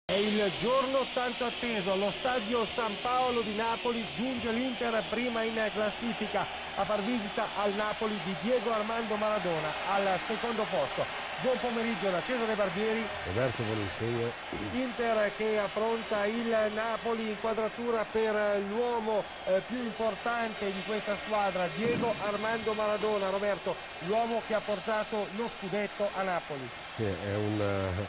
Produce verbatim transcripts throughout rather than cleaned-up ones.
È il giorno tanto atteso, allo stadio San Paolo di Napoli giunge l'Inter prima in classifica a far visita al Napoli di Diego Armando Maradona al secondo posto. Buon pomeriggio da Cesare Barbieri. Roberto Boninsegna. Inter che affronta il Napoli, inquadratura per l'uomo eh, più importante di questa squadra, Diego Armando Maradona. Roberto, l'uomo che ha portato lo scudetto a Napoli. Sì, è un,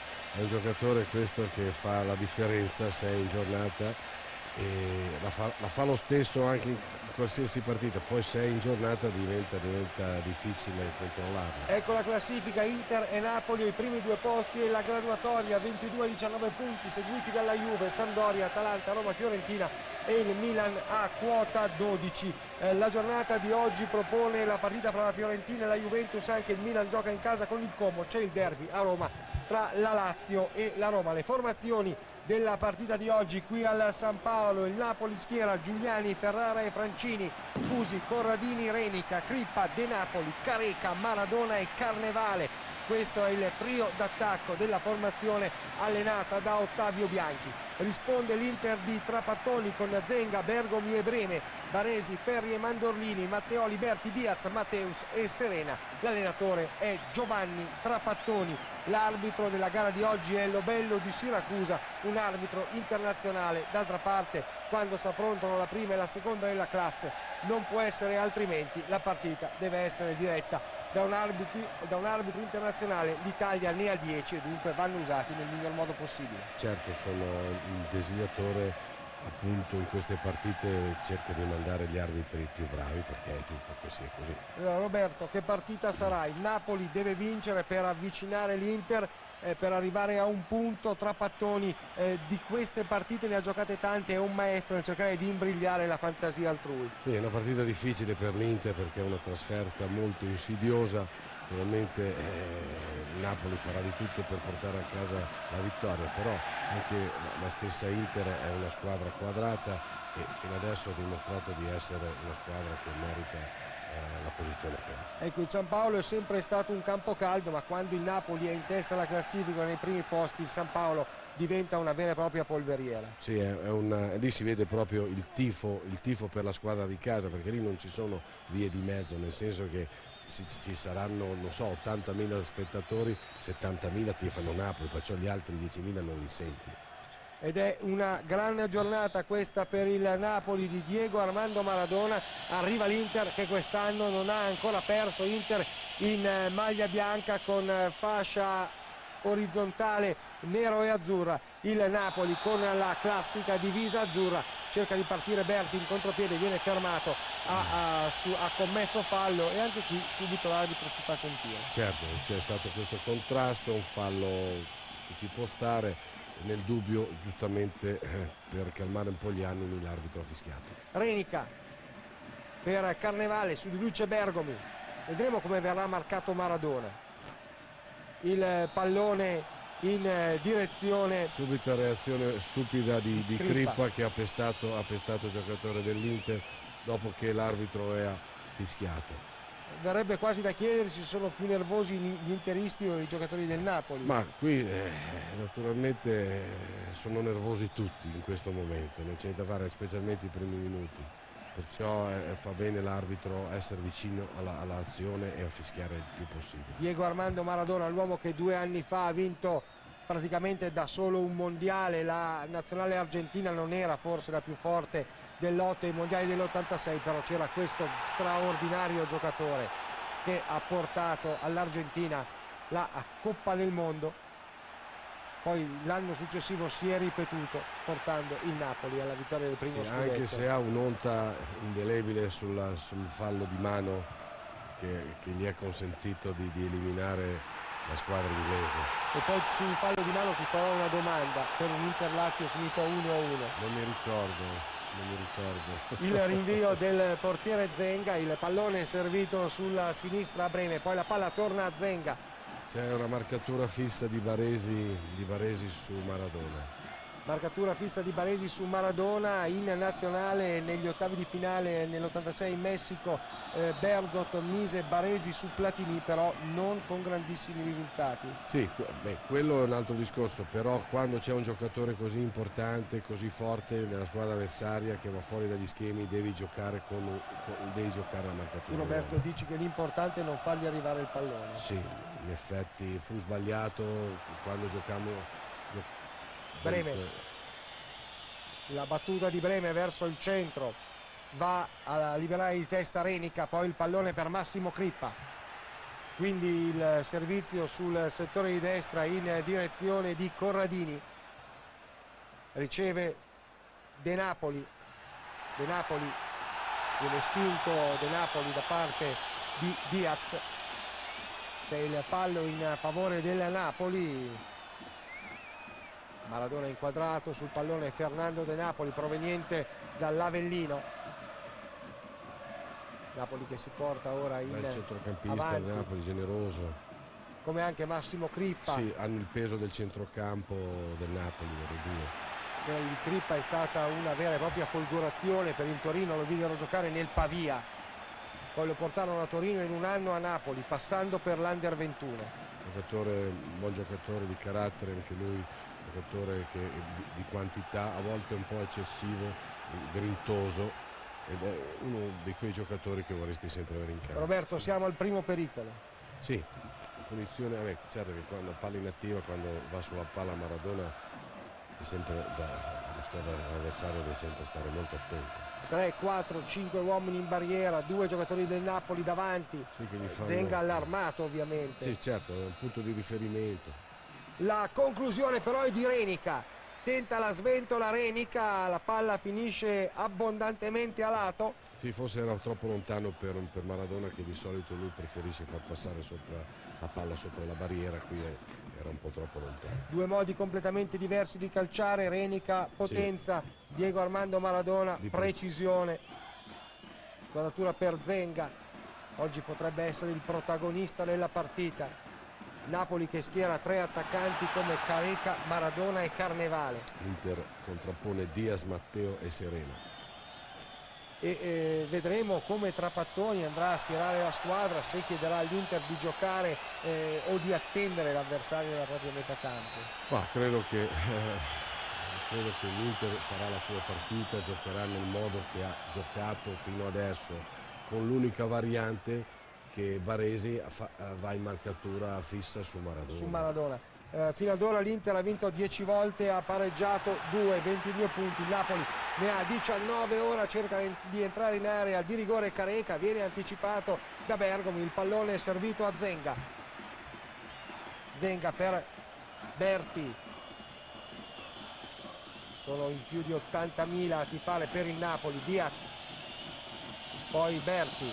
è un giocatore questo che fa la differenza se è in giornata e la fa, la fa lo stesso anche in qualsiasi partita, poi se è in giornata diventa, diventa difficile controllarlo. Ecco la classifica: Inter e Napoli ai primi due posti e la graduatoria, ventidue a diciannove punti, seguiti dalla Juve, Sampdoria, Atalanta, Roma, Fiorentina e il Milan a quota dodici. Eh, la giornata di oggi propone la partita fra la Fiorentina e la Juventus, anche il Milan gioca in casa con il Como, c'è il derby a Roma tra la Lazio e la Roma. Le formazioni della partita di oggi qui al San Paolo: il Napoli schiera Giuliani, Ferrara e Francini, Fusi, Corradini, Renica, Crippa, De Napoli, Careca, Maradona e Carnevale. Questo è il trio d'attacco della formazione allenata da Ottavio Bianchi. Risponde l'Inter di Trapattoni con Zenga, Bergomi e Breme, Baresi, Ferri e Mandorlini, Matteo, Liberti, Diaz, Matteus e Serena. L'allenatore è Giovanni Trapattoni. L'arbitro della gara di oggi è Lobello di Siracusa, un arbitro internazionale. D'altra parte, quando si affrontano la prima e la seconda della classe, non può essere altrimenti, la partita deve essere diretta da un arbitro, da un arbitro internazionale. L'Italia ne ha dieci e dunque vanno usati nel miglior modo possibile. Certo, sono il designatore, appunto in queste partite cerca di mandare gli arbitri più bravi, perché è giusto che sia così. Allora, Roberto, che partita sarà? Il Napoli deve vincere per avvicinare l'Inter, eh, per arrivare a un punto. Trapattoni eh, di queste partite ne ha giocate tante, è un maestro nel cercare di imbrigliare la fantasia altrui. Sì, è una partita difficile per l'Inter perché è una trasferta molto insidiosa. Naturalmente eh, il Napoli farà di tutto per portare a casa la vittoria, però anche la stessa Inter è una squadra quadrata e fino adesso ha dimostrato di essere una squadra che merita eh, la posizione che ha. Ecco, il San Paolo è sempre stato un campo caldo, ma quando il Napoli è in testa alla classifica nei primi posti, il San Paolo diventa una vera e propria polveriera. Sì, è una, lì si vede proprio il tifo, il tifo per la squadra di casa, perché lì non ci sono vie di mezzo, nel senso che ci saranno, non so, ottantamila spettatori, settantamila tifano Napoli, perciò gli altri diecimila non li senti. Ed è una grande giornata questa per il Napoli di Diego Armando Maradona. Arriva l'Inter che quest'anno non ha ancora perso, Inter in maglia bianca con fascia orizzontale nero e azzurra. Il Napoli con la classica divisa azzurra cerca di partire, Berti in contropiede viene fermato, ha, ha, su, ha commesso fallo e anche qui subito l'arbitro si fa sentire. Certo, c'è stato questo contrasto, un fallo che ci può stare, nel dubbio giustamente eh, per calmare un po' gli animi l'arbitro ha fischiato. Renica per Carnevale, su di lui c'è Bergomi, vedremo come verrà marcato Maradona. Il pallone in direzione, subito reazione stupida di, di Crippa. Crippa che ha pestato, ha pestato il giocatore dell'Inter dopo che l'arbitro ha fischiato. Verrebbe quasi da chiedersi se sono più nervosi gli interisti o i giocatori del Napoli. Ma qui eh, naturalmente eh, sono nervosi tutti in questo momento, non c'è niente da fare, specialmente i primi minuti. Perciò eh, fa bene l'arbitro essere vicino all'azione all e a fischiare il più possibile. Diego Armando Maradona, l'uomo che due anni fa ha vinto praticamente da solo un mondiale. La nazionale argentina non era forse la più forte dell'otto ai mondiali dell'ottantasei, però c'era questo straordinario giocatore che ha portato all'Argentina la Coppa del Mondo. Poi l'anno successivo si è ripetuto portando il Napoli alla vittoria del primo sì, scudetto. Anche se ha un'onta indelebile sulla, sul fallo di mano che, che gli ha consentito di, di eliminare la squadra inglese. E poi sul fallo di mano ti farò una domanda per un Inter-Lazio finito uno a uno. Non mi ricordo, non mi ricordo. Il rinvio del portiere Zenga, il pallone è servito sulla sinistra a Breme, poi la palla torna a Zenga. C'è una marcatura fissa di Baresi, di Baresi su Maradona. Marcatura fissa di Baresi su Maradona. In nazionale negli ottavi di finale nell'ottantasei in Messico eh, Berzot mise Baresi su Platini, però non con grandissimi risultati. Sì, beh, quello è un altro discorso, però quando c'è un giocatore così importante, così forte nella squadra avversaria che va fuori dagli schemi, devi giocare con, con devi giocare la marcatura. Tu, Roberto, dici che l'importante è non fargli arrivare il pallone. Sì, in effetti fu sbagliato quando giocammo. Breme, la battuta di Breme verso il centro, va a liberare di testa Renica, poi il pallone per Massimo Crippa, quindi il servizio sul settore di destra in direzione di Corradini. Riceve De Napoli, De Napoli viene spinto De Napoli da parte di Diaz, c'è il fallo in favore del Napoli. Maradona inquadrato, sul pallone Fernando De Napoli proveniente dall'Avellino. Napoli che si porta ora in il centrocampista avanti. del Napoli, generoso. Come anche Massimo Crippa. Sì, hanno il peso del centrocampo del Napoli, loro due. Quella di Crippa è stata una vera e propria folgorazione per il Torino, lo videro giocare nel Pavia. Poi lo portarono a Torino in un anno a Napoli, passando per l'Under ventuno. Giocatore, un buon giocatore di carattere, anche lui. Giocatore che, di, di quantità, a volte un po' eccessivo, grintoso, ed è uno di quei giocatori che vorresti sempre avere in campo. Roberto, siamo al primo pericolo. Sì, punizione, vabbè, certo che quando la palla inattiva, quando va sulla palla Maradona, è sempre da, la squadra avversaria deve sempre stare molto attenta. tre, quattro, cinque uomini in barriera, due giocatori del Napoli davanti. Sì, che gli fanno... Zenga allarmato ovviamente. Sì, certo, è un punto di riferimento. La conclusione però è di Renica, tenta la sventola Renica, la palla finisce abbondantemente a lato. Sì, forse era troppo lontano per, per Maradona, che di solito lui preferisce far passare sopra la palla sopra la barriera, qui era un po' troppo lontano. Due modi completamente diversi di calciare, Renica potenza, sì. Diego Armando Maradona di precisione. Quadratura per Zenga, oggi potrebbe essere il protagonista della partita. Napoli che schiera tre attaccanti come Careca, Maradona e Carnevale. L'Inter contrappone Diaz, Matteo e Serena. E eh, vedremo come Trapattoni andrà a schierare la squadra, se chiederà all'Inter di giocare eh, o di attendere l'avversario nella propria metà campo. Ma credo che, eh, credo che l'Inter farà la sua partita, giocherà nel modo che ha giocato fino adesso, con l'unica variante che Baresi fa, va in marcatura fissa su Maradona. Su Maradona. Eh, fino ad ora l'Inter ha vinto dieci volte, ha pareggiato due, ventidue punti. Il Napoli ne ha diciannove, ora cerca di entrare in area di rigore Careca, viene anticipato da Bergomi, il pallone è servito a Zenga. Zenga per Berti. Sono in più di ottantamila a tifare per il Napoli. Diaz, poi Berti.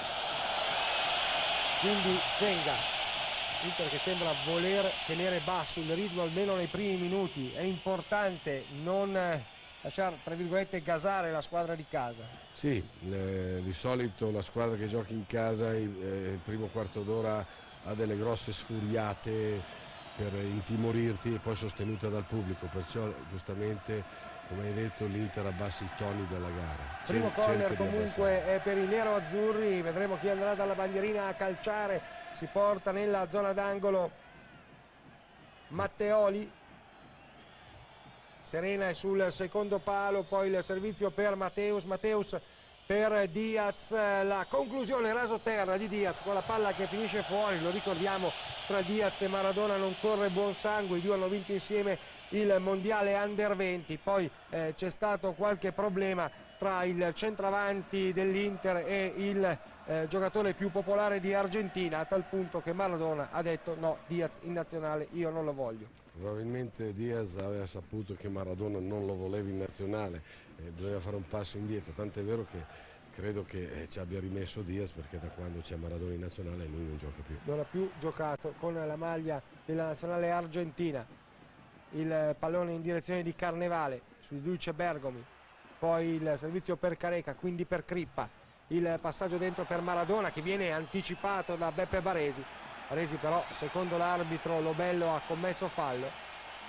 Quindi Zenga, Inter che sembra voler tenere basso il ritmo almeno nei primi minuti. È importante non lasciare, tra virgolette, gasare la squadra di casa. Sì, eh, di solito la squadra che gioca in casa eh, il primo quarto d'ora ha delle grosse sfuriate per intimorirti e poi sostenuta dal pubblico, perciò giustamente, come hai detto, l'Inter abbassa i toni della gara. Primo corner comunque è per i nero-azzurri, vedremo chi andrà dalla bandierina a calciare. Si porta nella zona d'angolo Matteoli, Serena è sul secondo palo, poi il servizio per Matteus, Matteus per Diaz, la conclusione rasoterra di Diaz con la palla che finisce fuori. Lo ricordiamo, tra Diaz e Maradona non corre buon sangue, i due hanno vinto insieme il mondiale Under venti, poi eh, c'è stato qualche problema tra il centravanti dell'Inter e il eh, giocatore più popolare di Argentina, a tal punto che Maradona ha detto no, Diaz in nazionale io non lo voglio. Probabilmente Diaz aveva saputo che Maradona non lo voleva in nazionale e doveva fare un passo indietro, tant'è vero che credo che eh, ci abbia rimesso Diaz, perché da quando c'è Maradona in nazionale lui non gioca più. Non ha più giocato con la maglia della nazionale argentina. Il pallone in direzione di Carnevale, su di lui c'è Bergomi, poi il servizio per Careca, quindi per Crippa, il passaggio dentro per Maradona che viene anticipato da Beppe Baresi. Baresi però, secondo l'arbitro Lobello, ha commesso fallo.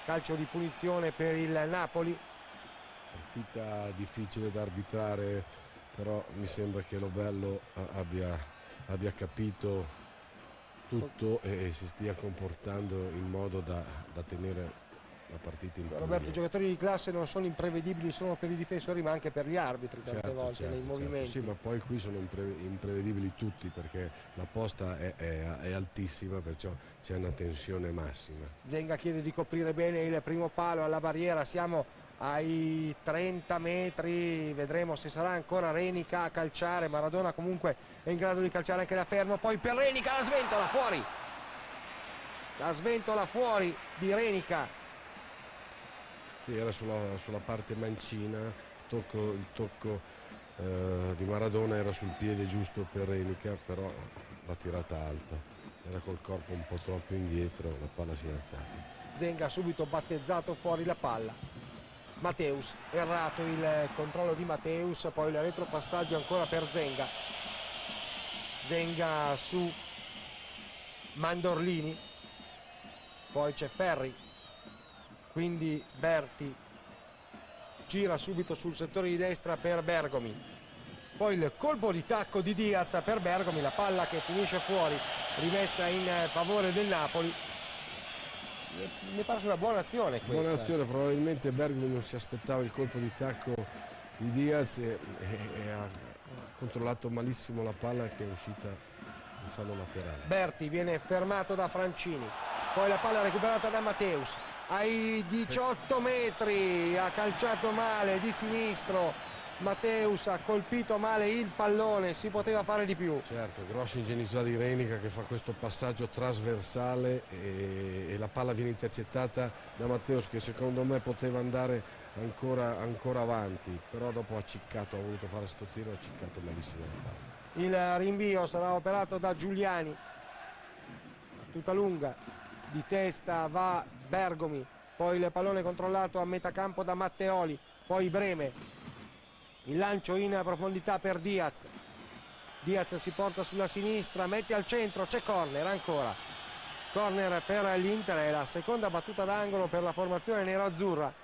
calcio di punizione per il Napoli. Partita difficile da arbitrare, però mi sembra che Lobello abbia, abbia capito tutto e, e si stia comportando in modo da, da tenere la partita in pugno. Roberto, i giocatori di classe non sono imprevedibili solo per i difensori ma anche per gli arbitri tante certo, volte certo, nei certo. movimenti. Sì, ma poi qui sono impre imprevedibili tutti perché la posta è, è, è altissima, perciò c'è una tensione massima. Zenga chiede di coprire bene il primo palo alla barriera, siamo ai trenta metri, vedremo se sarà ancora Renica a calciare. Maradona comunque è in grado di calciare anche da fermo, poi per Renica la sventola fuori, la sventola fuori di Renica. Sì, era sulla, sulla parte mancina, il tocco, il tocco eh, di Maradona era sul piede giusto per Renica, però la tirata alta, era col corpo un po' troppo indietro, la palla si è alzata. Zenga ha subito battezzato fuori la palla. Matteus, errato il controllo di Matteus, poi il retropassaggio ancora per Zenga. Zenga su Mandorlini, poi c'è Ferri, quindi Berti gira subito sul settore di destra per Bergomi, poi il colpo di tacco di Diaz per Bergomi, la palla che finisce fuori, rimessa in favore del Napoli. Mi pare una buona azione questa. Buona azione, probabilmente Bergomi non si aspettava il colpo di tacco di Diaz e, e, e ha controllato malissimo la palla che è uscita in fallo laterale. Berti viene fermato da Francini, poi la palla recuperata da Matteus ai diciotto metri, ha calciato male di sinistro. Matteus ha colpito male il pallone, si poteva fare di più. Certo, grossa ingenuità di Renica che fa questo passaggio trasversale e, e la palla viene intercettata da Matteus che secondo me poteva andare ancora, ancora avanti, però dopo ha ciccato, ha voluto fare sto tiro, ha ciccato malissimo la palla. Il rinvio sarà operato da Giuliani, tutta lunga, di testa va Bergomi, poi il pallone controllato a metà campo da Matteoli, poi Breme. Il lancio in profondità per Diaz. Diaz si porta sulla sinistra, mette al centro, c'è corner ancora. Corner per l'Inter, è la seconda battuta d'angolo per la formazione nero-azzurra.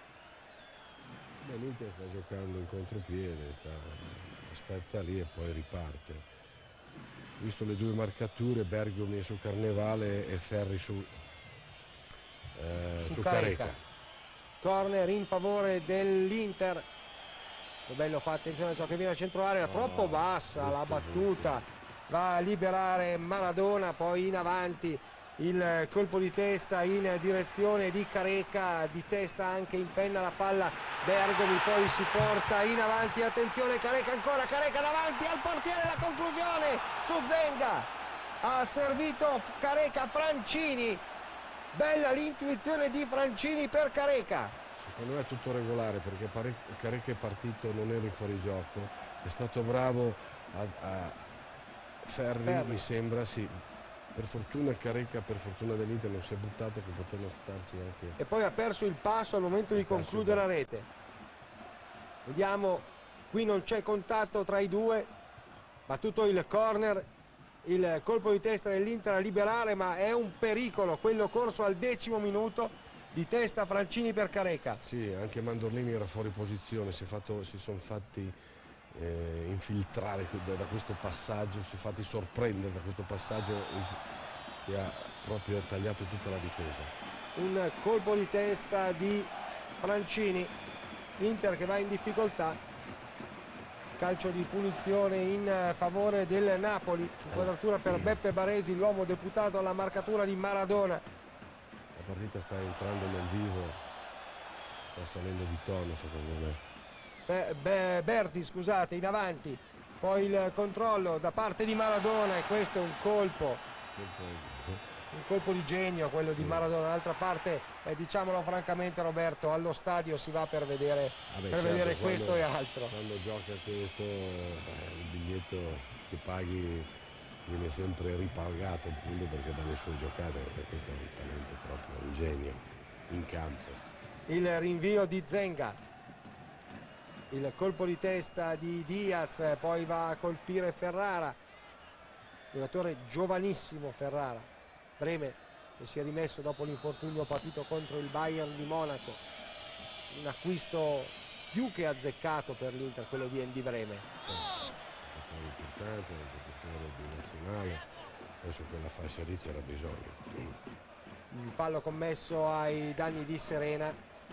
L'Inter sta giocando in contropiede, sta, aspetta lì e poi riparte. Visto le due marcature, Bergomi su Carnevale e Ferri su, eh, su, su Careca. Careca. Corner in favore dell'Inter. Bello, fa attenzione a ciò che viene a centro area, oh, troppo bassa brutto, la battuta, brutto. Va a liberare Maradona, poi in avanti il colpo di testa in direzione di Careca, di testa anche in penna la palla Bergomi, poi si porta in avanti, attenzione Careca ancora, Careca davanti al portiere, la conclusione su Zenga, ha servito Careca, Francini, bella l'intuizione di Francini per Careca. Secondo me è tutto regolare perché Careca è partito, non era in fuorigioco, è stato bravo a, a Ferri, Ferri, mi sembra, sì. Per fortuna Careca, per fortuna dell'Inter non si è buttato che potevano starci anche. E poi ha perso il passo al momento di concludere la rete. Vediamo, qui non c'è contatto tra i due, battuto il corner, il colpo di testa dell'Inter a liberare, ma è un pericolo quello corso al decimo minuto. Di testa Francini per Careca. Sì, anche Mandorlini era fuori posizione, si, è fatto, si sono fatti eh, infiltrare da, da questo passaggio, si è fatti sorprendere da questo passaggio che ha proprio tagliato tutta la difesa. Un colpo di testa di Francini, l'Inter che va in difficoltà, calcio di punizione in favore del Napoli, inquadratura per Beppe Baresi, l'uomo deputato alla marcatura di Maradona. La partita sta entrando nel vivo, sta salendo di tono secondo me. Fe Be Berti, scusate, in avanti, poi il controllo da parte di Maradona e questo è un colpo, un colpo di genio quello sì. di Maradona. D'altra parte, eh, diciamolo francamente Roberto, allo stadio si va per vedere, Vabbè, per certo, vedere quando, questo e altro. Quando gioca questo, eh, il biglietto che paghi viene sempre ripagato appunto perché dalle sue giocate, perché questo è un talento proprio, un genio in campo. Il rinvio di Zenga, il colpo di testa di Diaz, poi va a colpire Ferrara, giocatore giovanissimo Ferrara. Breme che si è rimesso dopo l'infortunio patito contro il Bayern di Monaco. Un acquisto più che azzeccato per l'Inter, quello di Andy Breme. Sì, un giocatore importante, un giocatore di nazionale, penso che quella fascia lì c'era bisogno. Il fallo commesso ai danni di Serena.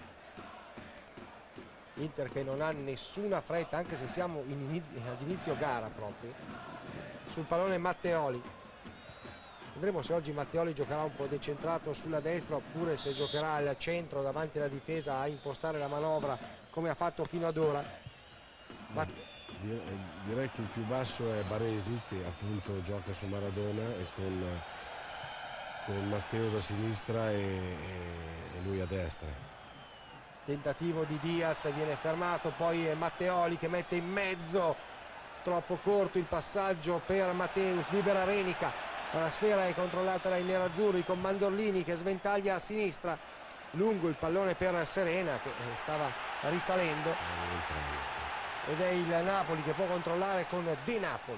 Inter che non ha nessuna fretta, anche se siamo in inizio, ad inizio gara proprio. Sul pallone Matteoli. Vedremo se oggi Matteoli giocherà un po' decentrato sulla destra oppure se giocherà al centro davanti alla difesa a impostare la manovra come ha fatto fino ad ora. Ma... Direi che il più basso è Baresi, che appunto gioca su Maradona e con, con Matteus a sinistra e, e lui a destra. Tentativo di Diaz, viene fermato, poi è Matteoli che mette in mezzo, troppo corto il passaggio per Matteus, libera Renica, la sfera è controllata dai nerazzurri con Mandorlini che sventaglia a sinistra, lungo il pallone per Serena che stava risalendo ed è il Napoli che può controllare con De Napoli.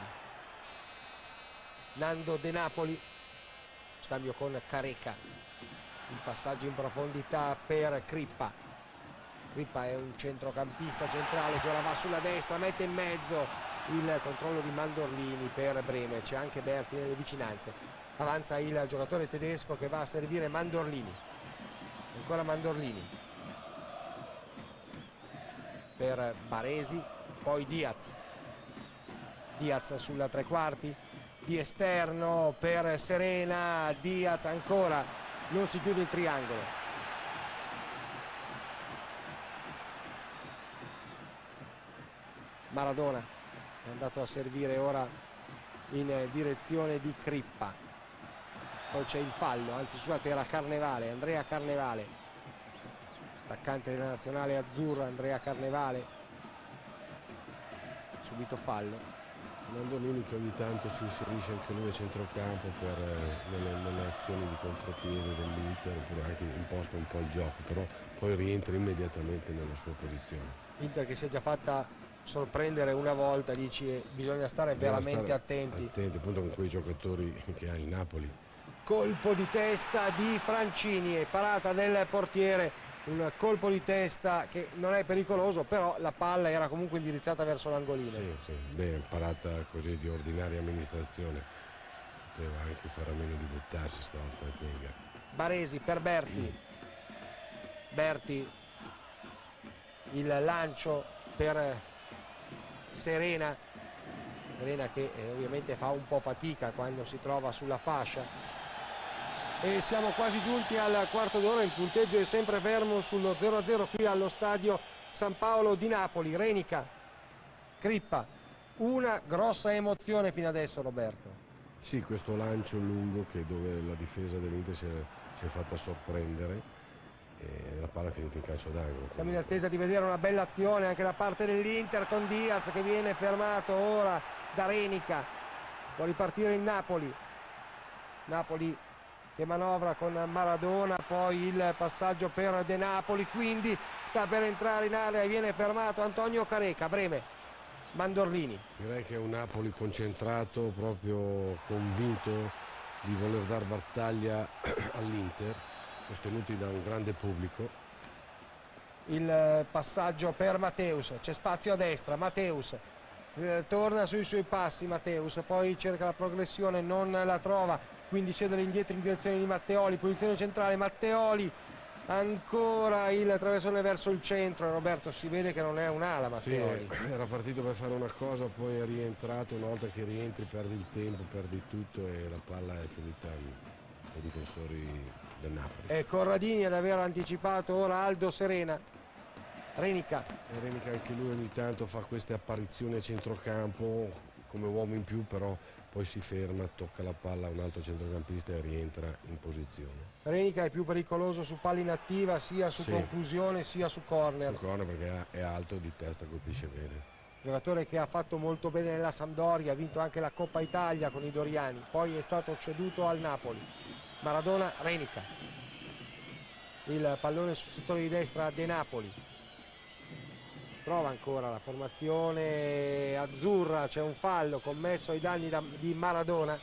Nando De Napoli, scambio con Careca, il passaggio in profondità per Crippa. Crippa è un centrocampista centrale che ora va sulla destra, mette in mezzo, il controllo di Mandorlini per Breme, c'è anche Berti nelle vicinanze, avanza il giocatore tedesco che va a servire Mandorlini, ancora Mandorlini per Baresi, poi Diaz, Diaz sulla tre quarti, di esterno per Serena, Diaz ancora, non si chiude il triangolo. Maradona è andato a servire ora in direzione di Crippa, poi c'è il fallo, anzi scusate era Carnevale, Andrea Carnevale, attaccante della nazionale azzurra, Andrea Carnevale, subito fallo. Mandolini che ogni tanto si inserisce anche lui a centrocampo per eh, nelle, nelle azioni di contropiede dell'Inter, oppure anche imposta un po' il gioco, però poi rientra immediatamente nella sua posizione. Inter che si è già fatta sorprendere una volta, dici bisogna stare bisogna veramente stare attenti. Attenti appunto con quei giocatori che ha il Napoli. Colpo di testa di Francini e parata del portiere, un colpo di testa che non è pericoloso, però la palla era comunque indirizzata verso l'angolino. Sì, sì, beh, parata così di ordinaria amministrazione, poteva anche fare a meno di buttarsi stavolta a Tenga. Baresi per Berti, Berti, il lancio per Serena, Serena che eh, ovviamente fa un po' fatica quando si trova sulla fascia. E siamo quasi giunti al quarto d'ora, il punteggio è sempre fermo sullo zero a zero qui allo stadio San Paolo di Napoli. Renica, Crippa, una grossa emozione fino adesso, Roberto. Sì, questo lancio lungo che dove la difesa dell'Inter si, si è fatta sorprendere e la palla è finita in calcio d'angolo. Siamo in attesa di vedere una bella azione anche da parte dell'Inter con Diaz che viene fermato ora da Renica. Può ripartire in Napoli. Napoli che manovra con Maradona, poi il passaggio per De Napoli, quindi sta per entrare in area e viene fermato Antonio Careca. Breme, Mandorlini. Direi che è un Napoli concentrato, proprio convinto di voler dar battaglia all'Inter, sostenuti da un grande pubblico. Il passaggio per Matteus, c'è spazio a destra, Matteus torna sui suoi passi, Matteus poi cerca la progressione, non la trova, quindi cede indietro in direzione di Matteoli, posizione centrale, Matteoli, ancora il traversone verso il centro. Roberto, si vede che non è un'ala Matteoli. Sì, era partito per fare una cosa, poi è rientrato, una volta che rientri perdi il tempo, perdi tutto e la palla è finita ai difensori del Napoli. E Corradini ad aver anticipato ora Aldo Serena. Renica. E Renica anche lui ogni tanto fa queste apparizioni a centrocampo come uomo in più, però poi si ferma, tocca la palla a un altro centrocampista e rientra in posizione. Renica è più pericoloso su palla inattiva, sia su sì. conclusione sia su corner. Su corner perché è alto, di testa colpisce bene. Giocatore che ha fatto molto bene nella Sampdoria, ha vinto anche la Coppa Italia con i Doriani, poi è stato ceduto al Napoli. Maradona, Renica. Il pallone sul settore di destra De Napoli. Prova ancora la formazione azzurra, c'è un fallo commesso ai danni da, di Maradona.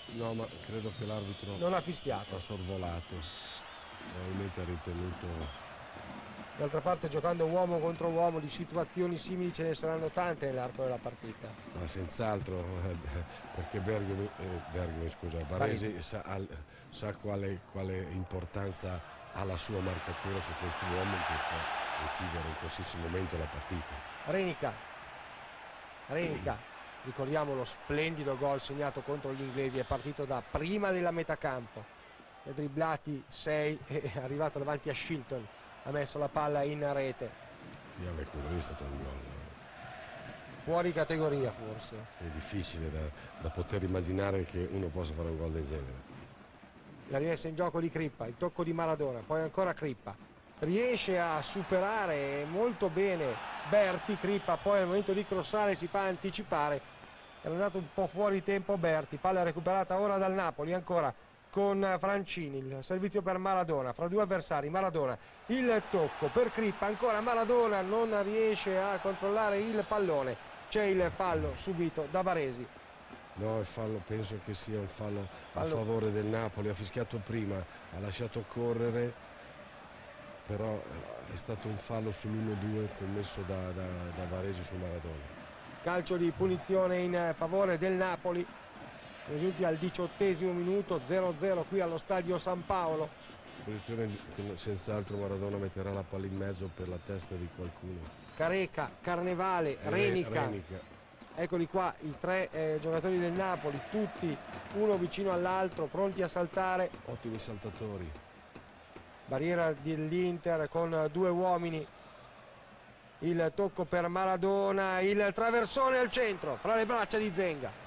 No, ma credo che l'arbitro non ha fischiato, ha sorvolato, probabilmente ha ritenuto. D'altra parte, giocando uomo contro uomo, di situazioni simili ce ne saranno tante nell'arco della partita. Ma senz'altro, eh, perché Bergomi, eh, Bergomi scusa, Baresi, Baresi. Sa, al, sa quale, quale importanza ha la sua marcatura su quest'uomo che può decidere in qualsiasi momento la partita. Renica, Renica, ricordiamo lo splendido gol segnato contro gli inglesi, è partito da prima della metà campo, è dribblati sei e è arrivato davanti a Shilton. Ha messo la palla in rete. Sì, vabbè, quello lì è stato un gol fuori categoria, forse. Sì, è difficile da, da poter immaginare che uno possa fare un gol del genere. La rimessa in gioco di Crippa, il tocco di Maradona, poi ancora Crippa. Riesce a superare molto bene Berti. Crippa poi al momento di crossare si fa anticipare. Era andato un po' fuori tempo Berti. Palla recuperata ora dal Napoli, ancora con Francini, il servizio per Maradona, fra due avversari, Maradona, il tocco per Crippa, ancora Maradona, non riesce a controllare il pallone, c'è il fallo subito da Baresi. No, è fallo, penso che sia un fallo, fallo a favore del Napoli, ha fischiato prima, ha lasciato correre, però è stato un fallo sull'uno due commesso da, da, da Baresi su Maradona. Calcio di punizione in favore del Napoli. Siamo giunti al diciottesimo minuto, zero a zero qui allo stadio San Paolo. Posizione che senz'altro Maradona metterà la palla in mezzo per la testa di qualcuno. Careca, Carnevale, Renica. Renica. Eccoli qua i tre eh, giocatori del Napoli, tutti uno vicino all'altro, pronti a saltare. Ottimi saltatori. Barriera dell'Inter con due uomini. Il tocco per Maradona, il traversone al centro, fra le braccia di Zenga.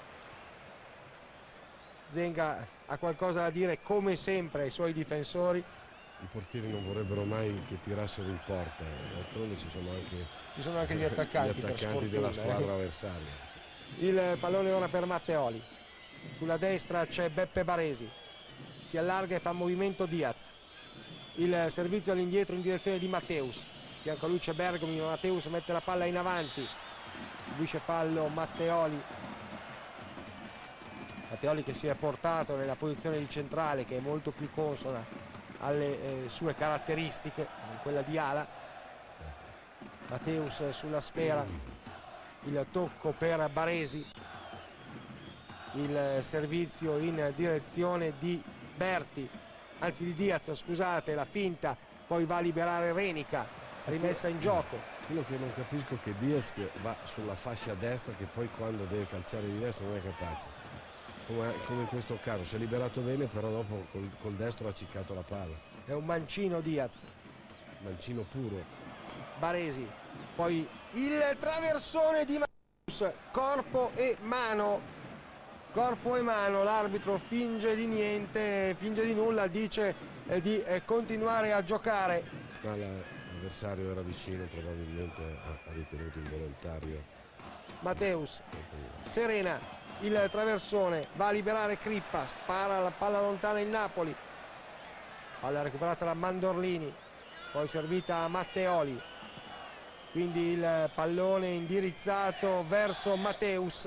Zenga ha qualcosa da dire come sempre ai suoi difensori. I portieri non vorrebbero mai che tirassero in porta, d'altronde ci sono anche, ci sono anche gli attaccanti, gli attaccanti della squadra avversaria. Il pallone ora per Matteoli, sulla destra c'è Beppe Baresi, si allarga e fa movimento Diaz, il servizio all'indietro in direzione di Matteus, fianco a lui c'è Bergomi, Matteus mette la palla in avanti, subisce fallo Matteoli. Matteoli che si è portato nella posizione di centrale, che è molto più consona alle eh, sue caratteristiche, quella di ala. Matteus sulla sfera, il tocco per Baresi, il servizio in direzione di Berti, anzi di Diaz, scusate, la finta, poi va a liberare Renica, rimessa in gioco. Quello che non capisco è che Diaz che va sulla fascia destra, che poi quando deve calciare di destra non è capace. Come, come in questo caso, si è liberato bene, però dopo col, col destro ha ciccato la palla. È un mancino Diaz. Mancino puro. Baresi, poi il traversone di Matteus, corpo e mano. Corpo e mano, l'arbitro finge di niente, finge di nulla, dice eh, di eh, continuare a giocare. Ma l'avversario era vicino, probabilmente ha, ha ritenuto involontario. Matteus, Serena. Il traversone va a liberare Crippa, spara la palla lontana in Napoli, palla recuperata da Mandorlini, poi servita a Matteoli, quindi il pallone indirizzato verso Matteus.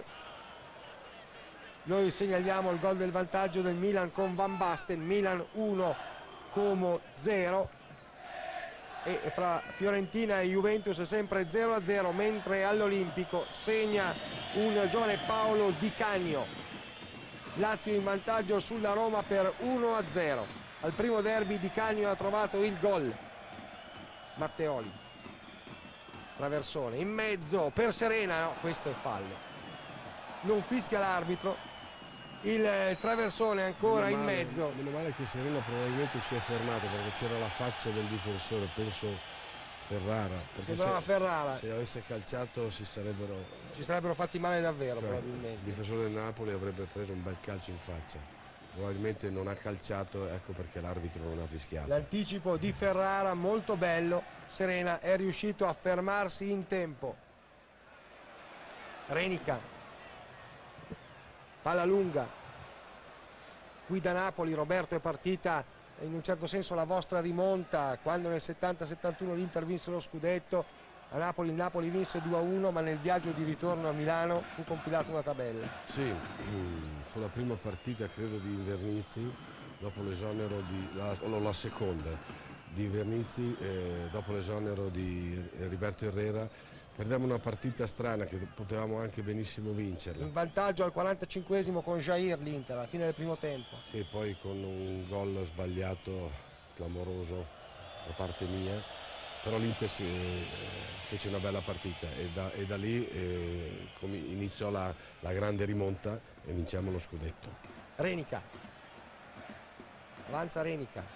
Noi segnaliamo il gol del vantaggio del Milan con Van Basten, Milan uno, Como zero, e fra Fiorentina e Juventus è sempre zero a zero, mentre all'Olimpico segna un giovane Paolo Di Canio. Lazio in vantaggio sulla Roma per uno a zero. Al primo derby Di Canio ha trovato il gol. Matteoli, traversone in mezzo per Serena, no, questo è fallo, non fischia l'arbitro. Il traversone ancora meno male, in mezzo. Meno male che Serena probabilmente si è fermato, perché c'era la faccia del difensore, penso Ferrara. Sembrava se, Ferrara. Se avesse calciato si sarebbero... Ci sarebbero fatti male davvero, cioè, probabilmente. Il difensore del Napoli avrebbe preso un bel calcio in faccia. Probabilmente non ha calciato, ecco perché l'arbitro non ha fischiato. L'anticipo di Ferrara molto bello. Serena è riuscito a fermarsi in tempo. Renica. Palla lunga, qui da Napoli. Roberto, è partita in un certo senso la vostra rimonta quando nel settanta settantuno l'Inter vinse lo scudetto. a Napoli. Il Napoli vinse due a uno, ma nel viaggio di ritorno a Milano fu compilata una tabella. Sì, fu la prima partita credo di Invernizzi dopo l'esonero di la, o la seconda di Invernizzi eh, dopo l'esonero di Heriberto Herrera. Perdemmo una partita strana che potevamo anche benissimo vincerla. In vantaggio al quarantacinquesimo con Jair l'Inter alla fine del primo tempo. Sì, poi con un gol sbagliato clamoroso da parte mia, però l'Inter eh, fece una bella partita e da, e da lì eh, iniziò la, la grande rimonta e vinciamo lo scudetto. Renica, avanza Renica.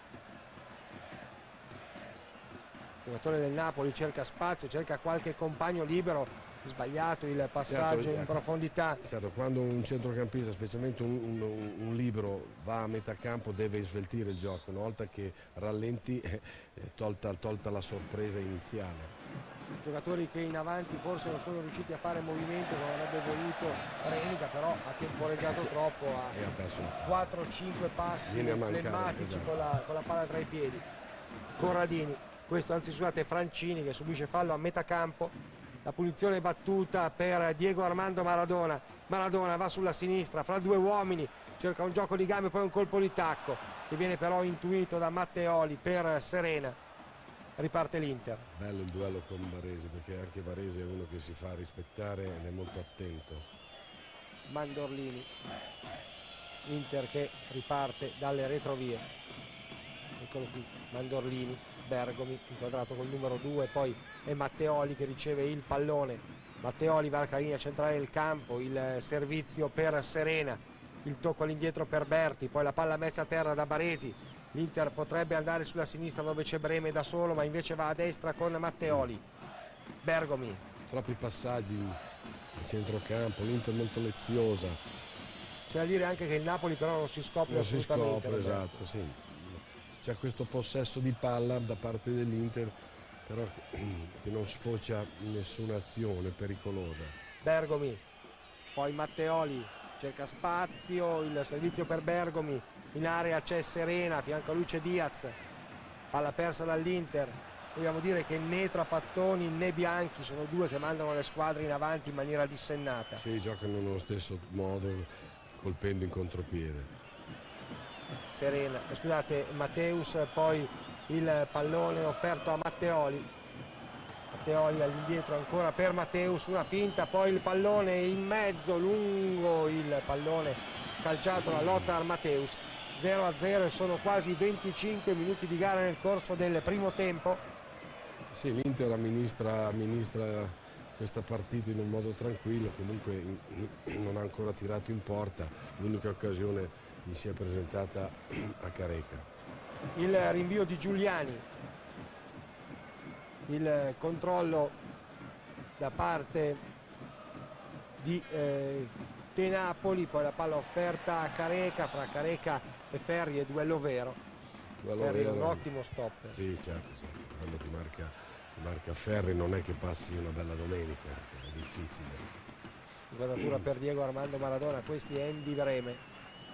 Il giocatore del Napoli cerca spazio, cerca qualche compagno libero, sbagliato il passaggio certo, in profondità. Certo, quando un centrocampista, specialmente un, un, un libero, va a metà campo deve sveltire il gioco, una volta che rallenti eh, tolta, tolta la sorpresa iniziale. Giocatori che in avanti forse non sono riusciti a fare movimento come avrebbe voluto Renica, però ha temporeggiato troppo, ha, e ha perso quattro cinque passi flemmatici esatto. con, la, con la palla tra i piedi. Corradini. Questo anzi scusate Francini che subisce fallo a metà campo, la punizione battuta per Diego Armando Maradona. Maradona va sulla sinistra fra due uomini, cerca un gioco di gambe, poi un colpo di tacco che viene però intuito da Matteoli per Serena. Riparte l'Inter. Bello il duello con Baresi, perché anche Baresi è uno che si fa rispettare ed è molto attento. Mandorlini, Inter che riparte dalle retrovie. Eccolo qui, Mandorlini. Bergomi inquadrato col numero due, poi è Matteoli che riceve il pallone. Matteoli varca la linea centrale del campo, il servizio per Serena, il tocco all'indietro per Berti, poi la palla messa a terra da Baresi. L'Inter potrebbe andare sulla sinistra dove c'è Breme da solo, ma invece va a destra con Matteoli. Bergomi. Troppi passaggi a centrocampo, l'Inter molto leziosa. C'è da dire anche che il Napoli però non si scopre non assolutamente. Si scopre, esatto, sì. C'è questo possesso di palla da parte dell'Inter, però che non sfocia in nessuna azione pericolosa. Bergomi, poi Matteoli cerca spazio, il servizio per Bergomi, in area c'è Serena, a fianco a lui c'è Diaz, palla persa dall'Inter. Vogliamo dire che né Trapattoni né Bianchi sono due che mandano le squadre in avanti in maniera dissennata. Sì, giocano nello stesso modo, colpendo in contropiede. Serena, scusate, Matteus, poi il pallone offerto a Matteoli. Matteoli all'indietro ancora per Matteus, una finta, poi il pallone in mezzo, lungo il pallone calciato da Lothar Matthäus. zero a zero e sono quasi venticinque minuti di gara nel corso del primo tempo. Sì, l'Inter amministra, amministra questa partita in un modo tranquillo, comunque non ha ancora tirato in porta, l'unica occasione gli si è presentata a Careca. Il rinvio di Giuliani, il controllo da parte di eh, De Napoli, poi la palla offerta a Careca, fra Careca e Ferri è duello vero. Duello Ferri vero. è un ottimo stopper. Sì, certo, certo. Quando ti marca, ti marca Ferri non è che passi una bella domenica, è difficile. Inquadratura per Diego Armando Maradona, questi è Andy Breme.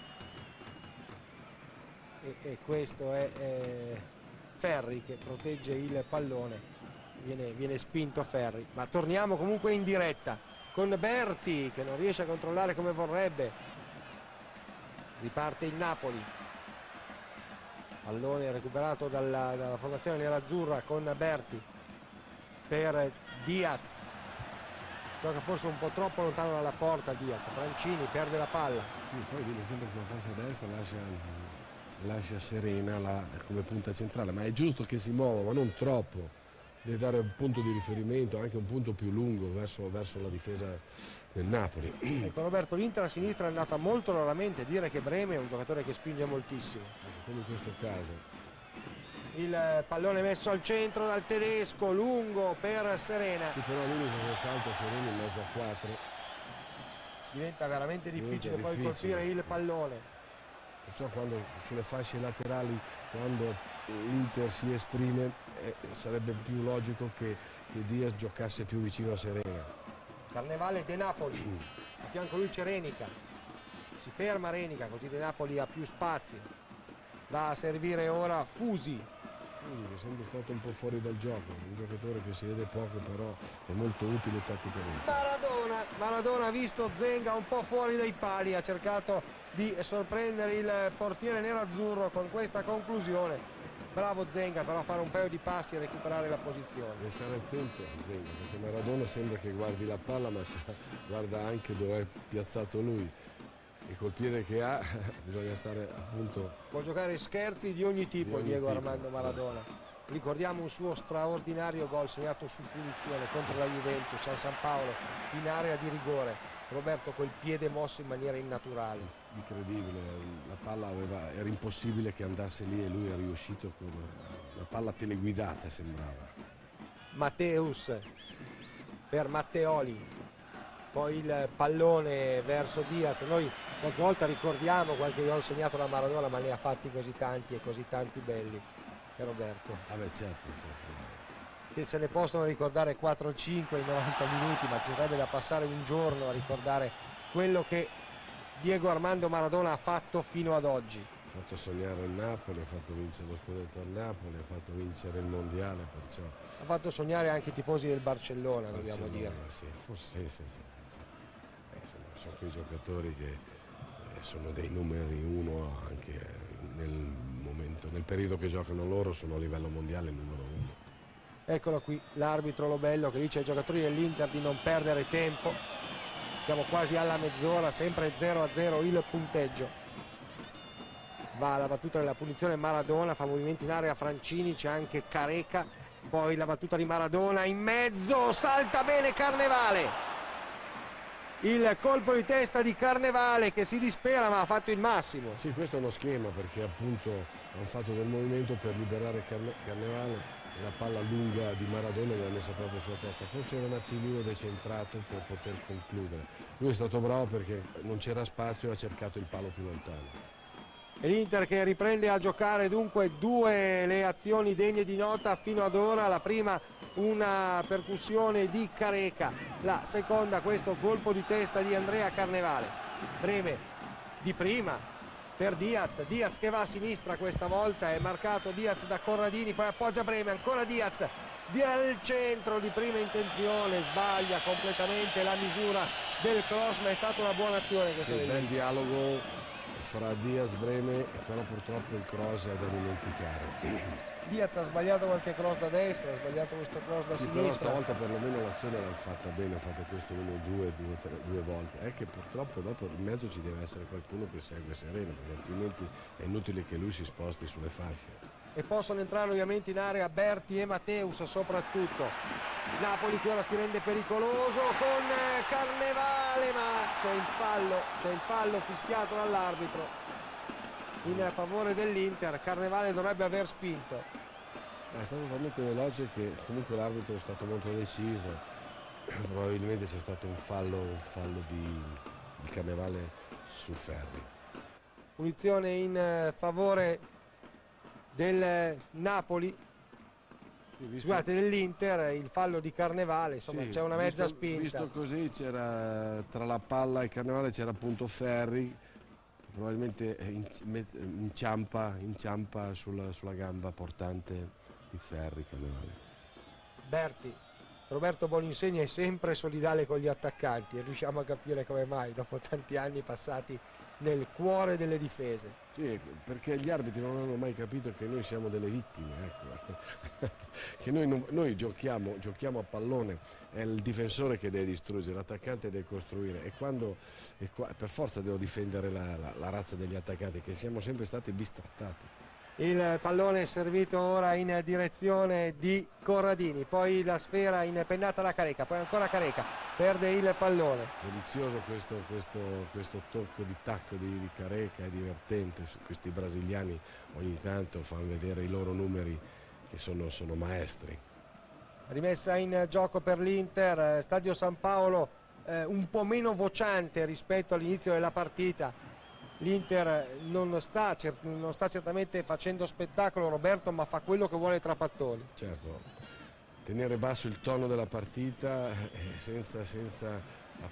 E, e questo è eh, Ferri che protegge il pallone, viene, viene spinto Ferri, ma torniamo comunque in diretta con Berti che non riesce a controllare come vorrebbe. Riparte il Napoli, pallone recuperato dalla, dalla formazione nerazzurra con Berti per Diaz, gioca forse un po' troppo lontano dalla porta Diaz, Francini perde la palla. Sì, poi viene sempre sulla fascia destra, lascia lascia Serena là, come punta centrale, ma è giusto che si muova, ma non troppo, deve dare un punto di riferimento, anche un punto più lungo verso, verso la difesa del Napoli. Ecco Roberto, l'Inter a sinistra è andata molto raramente, dire che Breme è un giocatore che spinge moltissimo. Come in questo caso. Il pallone messo al centro dal tedesco, lungo per Serena. Sì, però l'unico che salta Serena in mezzo a quattro. Diventa veramente difficile Diventa poi difficile. colpire il pallone. Perciò quando sulle fasce laterali, quando l'Inter si esprime, eh, sarebbe più logico che, che Diaz giocasse più vicino a Serena. Carnevale De Napoli, a fianco lui c'è Renica, si ferma Renica così De Napoli ha più spazio, va a servire ora Fusi, Scusi, che è sempre stato un po' fuori dal gioco, un giocatore che si vede poco però è molto utile tatticamente. Maradona, Maradona ha visto Zenga un po' fuori dai pali, ha cercato di sorprendere il portiere nerazzurro con questa conclusione. Bravo Zenga però a fare un paio di passi e recuperare la posizione. Deve stare attento a Zenga, perché Maradona sembra che guardi la palla ma guarda anche dove è piazzato lui. E col piede che ha bisogna stare appunto... Può giocare scherzi di ogni tipo, di ogni Diego tipo. Armando Maradona. Ricordiamo un suo straordinario gol segnato su punizione contro la Juventus a San Paolo in area di rigore. Roberto, quel piede mosso in maniera innaturale. Incredibile, la palla aveva, era impossibile che andasse lì e lui è riuscito con una palla teleguidata, sembrava. Matteus per Matteoli, poi il pallone verso Diaz. Noi qualche volta ricordiamo qualche gol segnato da Maradona, ma ne ha fatti così tanti e così tanti belli. E Roberto? Vabbè, certo, sì, sì. Che se ne possono ricordare quattro o cinque in novanta minuti, ma ci sarebbe da passare un giorno a ricordare quello che Diego Armando Maradona ha fatto fino ad oggi. Ha fatto sognare il Napoli, ha fatto vincere lo scudetto al Napoli, ha fatto vincere il mondiale, perciò... Ha fatto sognare anche i tifosi del Barcellona, Barcellona dobbiamo dire. Sì, forse sì, sì, sì. Eh, sono, sono quei giocatori che eh, sono dei numeri uno anche nel momento, nel periodo che giocano loro, sono a livello mondiale il numero uno. Eccolo qui l'arbitro Lobello che dice ai giocatori dell'Inter di non perdere tempo. Siamo quasi alla mezz'ora, sempre zero a zero il punteggio. Va alla battuta della punizione Maradona, fa movimenti in area Francini, c'è anche Careca, poi la battuta di Maradona in mezzo, salta bene Carnevale. Il colpo di testa di Carnevale che si dispera ma ha fatto il massimo. Sì, questo è uno schema perché appunto hanno fatto del movimento per liberare Carne Carnevale. La palla lunga di Maradona l'ha messa proprio sulla testa, forse era un attimino decentrato per poter concludere. Lui è stato bravo perché non c'era spazio e ha cercato il palo più lontano. E l'Inter che riprende a giocare dunque due le azioni degne di nota fino ad ora. La prima una percussione di Careca, la seconda questo colpo di testa di Andrea Carnevale. Breme di prima per Diaz, Diaz che va a sinistra questa volta, è marcato Diaz da Corradini, poi appoggia Breme, ancora Diaz del centro di prima intenzione, sbaglia completamente la misura del cross, ma è stata una buona azione questa. Sì, bel dialogo fra Diaz e Breme, però purtroppo il cross è da dimenticare. Diaz ha sbagliato qualche cross da destra, ha sbagliato questo cross da sì, sinistra. Però stavolta perlomeno l'azione l'ha fatta bene, ha fatto questo uno, due, due, tre, due volte. È che purtroppo dopo in mezzo ci deve essere qualcuno che segue sereno, perché altrimenti è inutile che lui si sposti sulle fasce. E possono entrare ovviamente in area Berti e Matteus soprattutto. Napoli che ora si rende pericoloso con Carnevale, ma c'è il fallo, c'è il fallo fischiato dall'arbitro in favore dell'Inter. Carnevale dovrebbe aver spinto. È stato talmente veloce che comunque l'arbitro è stato molto deciso. Probabilmente c'è stato un fallo, un fallo di, di Carnevale su Ferri. Punizione in favore del Napoli, scusate, dell'Inter, il fallo di Carnevale, insomma sì, c'è una mezza visto, spinta. Visto così c'era tra la palla e il Carnevale c'era appunto Ferri, probabilmente inciampa, inciampa sulla, sulla gamba portante di Ferri Carnevale. Berti, Roberto Boninsegna è sempre solidale con gli attaccanti e riusciamo a capire come mai dopo tanti anni passati nel cuore delle difese. Sì, perché gli arbitri non hanno mai capito che noi siamo delle vittime, ecco. Che noi, non, noi giochiamo, giochiamo a pallone, è il difensore che deve distruggere, l'attaccante deve costruire e quando e qua, per forza devo difendere la, la, la razza degli attaccanti, che siamo sempre stati bistrattati. Il pallone è servito ora in direzione di Corradini, poi la sfera impennata da Careca, poi ancora Careca, perde il pallone. Delizioso questo, questo, questo tocco di tacco di, di Careca, è divertente, questi brasiliani ogni tanto fanno vedere i loro numeri che sono, sono maestri. Rimessa in gioco per l'Inter, Stadio San Paolo eh, un po' meno vociante rispetto all'inizio della partita. L'Inter non sta, non sta certamente facendo spettacolo, Roberto, ma fa quello che vuole tra pattoni. Certo, tenere basso il tono della partita eh, senza, senza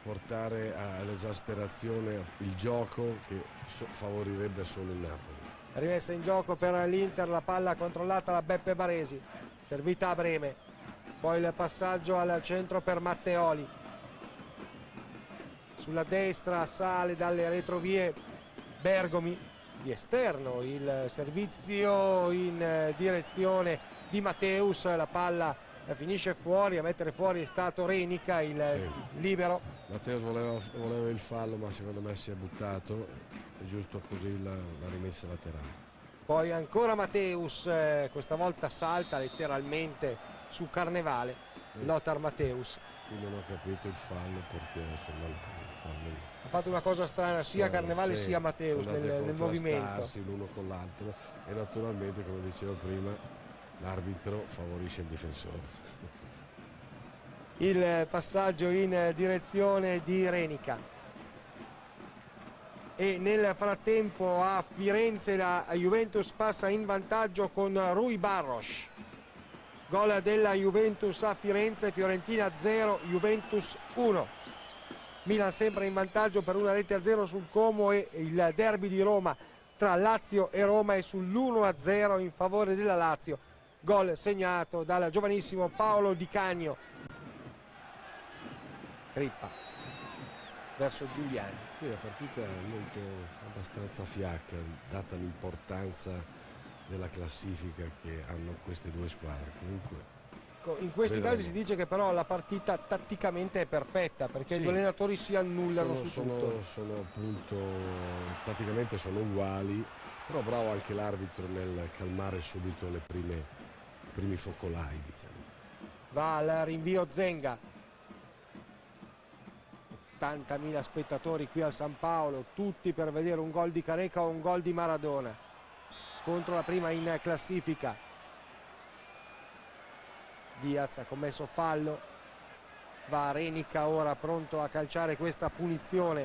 apportare all'esasperazione il gioco che so, favorirebbe solo il Napoli. rimessa in gioco per l'Inter, la palla controllata da Beppe Baresi, servita a Breme, poi il passaggio al centro per Matteoli, sulla destra sale dalle retrovie Bergomi, di esterno il servizio in direzione di Matteus, la palla finisce fuori, a mettere fuori è stato Renica, il sì. libero. Matteus voleva, voleva il fallo, ma secondo me si è buttato, è giusto così la, la rimessa laterale. Poi ancora Matteus, eh, questa volta salta letteralmente su Carnevale, eh. Lothar Matteus. Qui non ho capito il fallo perché insomma il fallo... ha fatto una cosa strana sia Carnevale sì, sia Matteus nel, nel movimento l'uno con l'altro, e naturalmente, come dicevo prima, l'arbitro favorisce il difensore. Il passaggio in direzione di Renica, e nel frattempo a Firenze la Juventus passa in vantaggio con Rui Barros. Gol della Juventus a Firenze, Fiorentina zero, Juventus uno. Milan sempre in vantaggio per una rete a zero sul Como, e il derby di Roma tra Lazio e Roma è sull'uno a zero in favore della Lazio. Gol segnato dal giovanissimo Paolo Di Canio. Crippa verso Giuliani. Qui la partita è molto abbastanza fiacca, data l'importanza della classifica che hanno queste due squadre. Comunque in questi vedremo. casi si dice che però la partita tatticamente è perfetta, perché sì, i due allenatori si annullano sono, su sono, tutto. Sono appunto, tatticamente sono uguali, però bravo anche l'arbitro nel calmare subito le prime, i primi focolai, diciamo. Va al rinvio Zenga. ottantamila spettatori qui al San Paolo, tutti per vedere un gol di Careca o un gol di Maradona, contro la prima in classifica. Diaz ha commesso fallo, va Renica ora pronto a calciare questa punizione.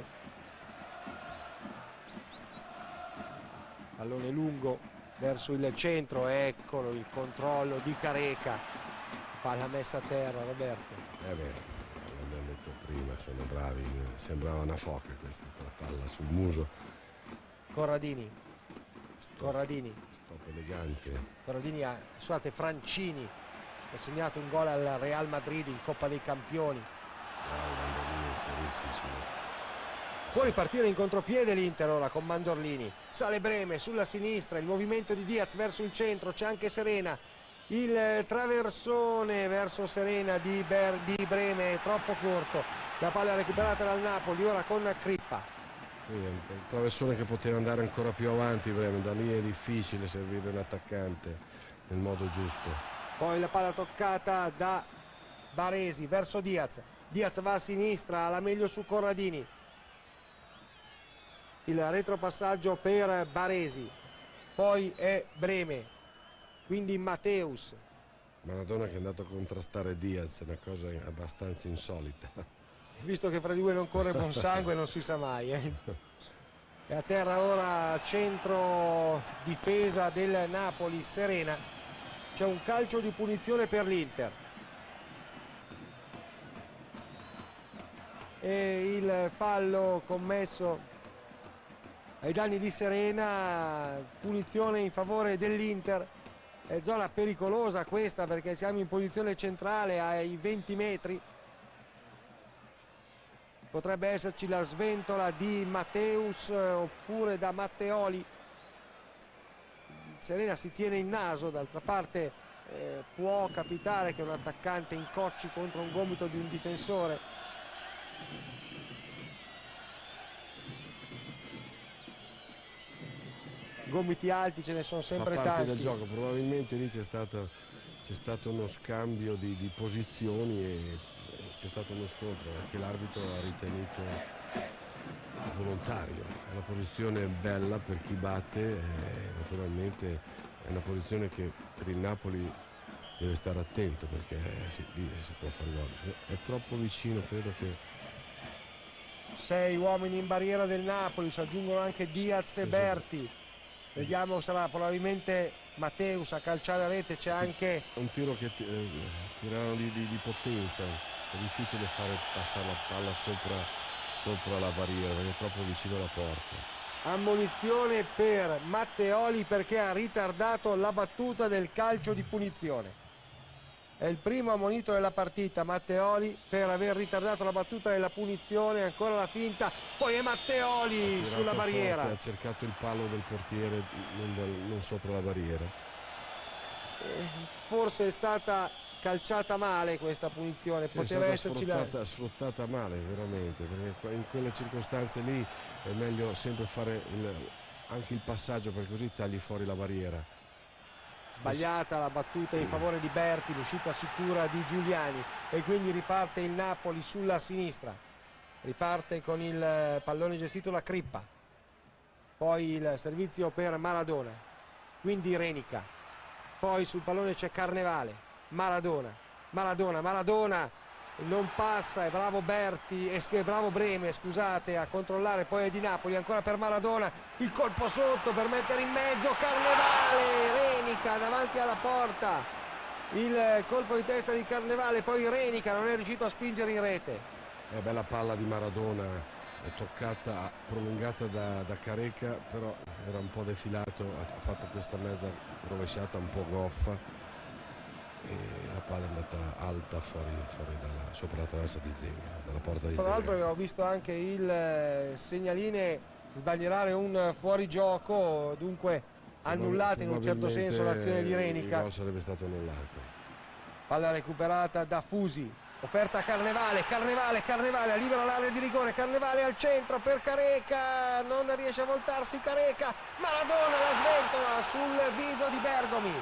Pallone lungo verso il centro, eccolo il controllo di Careca, palla messa a terra. Roberto. Eh beh, l'abbiamo detto prima, sono bravi, sembrava una foca questa, con la palla sul muso. Corradini, Corradini, stop elegante. Corradini ha, scusate, Francini ha segnato un gol al Real Madrid in Coppa dei Campioni. Può ripartire in contropiede l'Inter ora con Mandorlini, sale Breme sulla sinistra, il movimento di Diaz verso il centro, c'è anche Serena, il traversone verso Serena di, Ber, di Breme è troppo corto, la palla recuperata dal Napoli ora con Crippa. Sì, un traversone che poteva andare ancora più avanti Breme, da lì è difficile servire un attaccante nel modo giusto. Poi la palla toccata da Baresi verso Diaz, Diaz va a sinistra, alla meglio su Corradini, il retropassaggio per Baresi, poi è Breme, quindi Matteus. Maradona che è andato a contrastare Diaz, è una cosa abbastanza insolita. Visto che fra di due non corre buon sangue non si sa mai. Eh. E a terra ora centro difesa del Napoli, Serena. C'è un calcio di punizione per l'Inter. E il fallo commesso ai danni di Serena, punizione in favore dell'Inter. È zona pericolosa questa perché siamo in posizione centrale ai venti metri. Potrebbe esserci la sventola di Matteus oppure da Matteoli. Serena si tiene il naso, d'altra parte eh, può capitare che un attaccante incocci contro un gomito di un difensore. Gomiti alti ce ne sono sempre tanti. Fa parte tanti. del gioco, probabilmente lì c'è stato, c'è stato uno scambio di, di posizioni e c'è stato uno scontro perché l'arbitro ha ritenuto volontario. È una posizione bella per chi batte, e naturalmente è una posizione che per il Napoli deve stare attento perché si, lì si può fare gol. È troppo vicino, credo che... Sei uomini in barriera del Napoli, si aggiungono anche Diaz e Berti. Vediamo, sarà probabilmente Matteus a calciare a rete, c'è anche... Un tiro che eh, tirano di, di, di potenza, è difficile fare passare la palla sopra, sopra la barriera perché è troppo vicino alla porta. Ammonizione per Matteoli perché ha ritardato la battuta del calcio di punizione. È il primo ammonito della partita, Matteoli, per aver ritardato la battuta della punizione. Ancora la finta, poi è Matteoli sulla barriera. Forte, ha cercato il palo del portiere, non, del, non sopra la barriera. Eh, forse è stata calciata male questa punizione, sì, poteva esserci sfruttata, la... sfruttata male veramente, perché in quelle circostanze lì è meglio sempre fare il, anche il passaggio, per così tagli fuori la barriera. Sbagliata la battuta in favore di Berti, l'uscita sicura di Giuliani e quindi riparte il Napoli sulla sinistra. Riparte con il pallone gestito da Crippa, poi il servizio per Maradona, quindi Renica, poi sul pallone c'è Carnevale, Maradona, Maradona, Maradona non passa, è bravo Berti, è bravo Breme, scusate, a controllare, poi è di Napoli, ancora per Maradona, il colpo sotto per mettere in mezzo Carnevale, Renica davanti alla porta, il colpo di testa di Carnevale, poi Renica non è riuscito a spingere in rete. È bella palla di Maradona, è toccata, prolungata da, da Careca, però era un po' defilato, ha fatto questa mezza rovesciata un po' goffa. E la palla è andata alta fuori, fuori dalla, sopra la traversa di Zenga, dalla porta di Zenga. Tra l'altro abbiamo visto anche il segnaline sbagliare un fuorigioco, dunque annullata in un certo senso l'azione di Renica. Il gol sarebbe stato annullato. Palla recuperata da Fusi, offerta a Carnevale, Carnevale, Carnevale, libera l'area di rigore, Carnevale al centro per Careca, non riesce a voltarsi Careca, Maradona la sventola sul viso di Bergomi.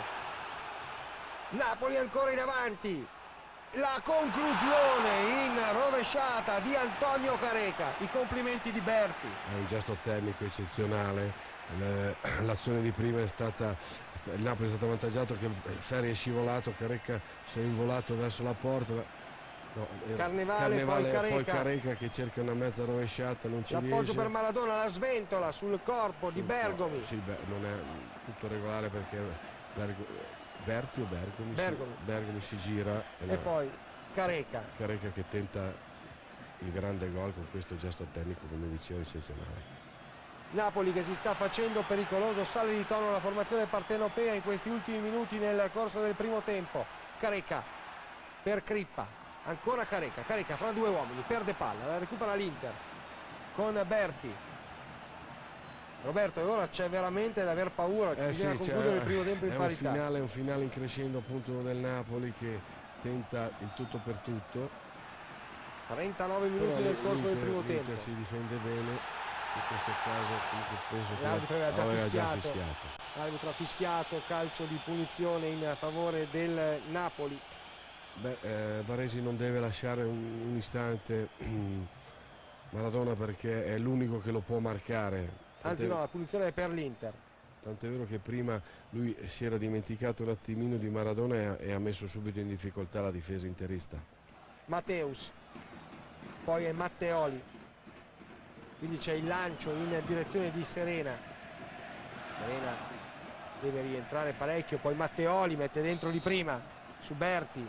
Napoli ancora in avanti, la conclusione in rovesciata di Antonio Careca, i complimenti di Berti. È un gesto tecnico eccezionale, l'azione di prima è stata, il Napoli è stato avvantaggiato che Ferri è scivolato, Careca si è involato verso la porta, no, Carnevale, Carnevale poi Careca. poi Careca che cerca una mezza rovesciata, non ci riesce. L'appoggio per Maradona, la sventola sul corpo sul di Bergomi. Sì, beh, non è tutto regolare perché Berti o Bergomi, Bergomi. Si, Bergomi si gira e, e poi Careca Careca che tenta il grande gol con questo gesto tecnico, come dicevo, eccezionale. Napoli che si sta facendo pericoloso, sale di tono la formazione partenopea in questi ultimi minuti nel corso del primo tempo. Careca per Crippa, ancora Careca, Careca fra due uomini, perde palla, la recupera l'Inter con Berti. Roberto, e ora c'è veramente da aver paura che eh bisogna sì, concludere il primo tempo in è parità. Un finale, un finale in crescendo appunto del Napoli che tenta il tutto per tutto. trentanove minuti Però nel corso del primo tempo. L'Inter si difende bene, in questo caso comunque penso che l'arbitro aveva già, aveva fischiato. già fischiato. L'arbitro ha fischiato, calcio di punizione in favore del Napoli. Beh, eh, Baresi non deve lasciare un, un istante Maradona perché è l'unico che lo può marcare. Anzi no, la punizione è per l'Inter. Tant'è vero che prima lui si era dimenticato un attimino di Maradona e ha, e ha messo subito in difficoltà la difesa interista. Matteus, poi è Matteoli, quindi c'è il lancio in direzione di Serena. Serena deve rientrare parecchio, poi Matteoli mette dentro di prima su Berti.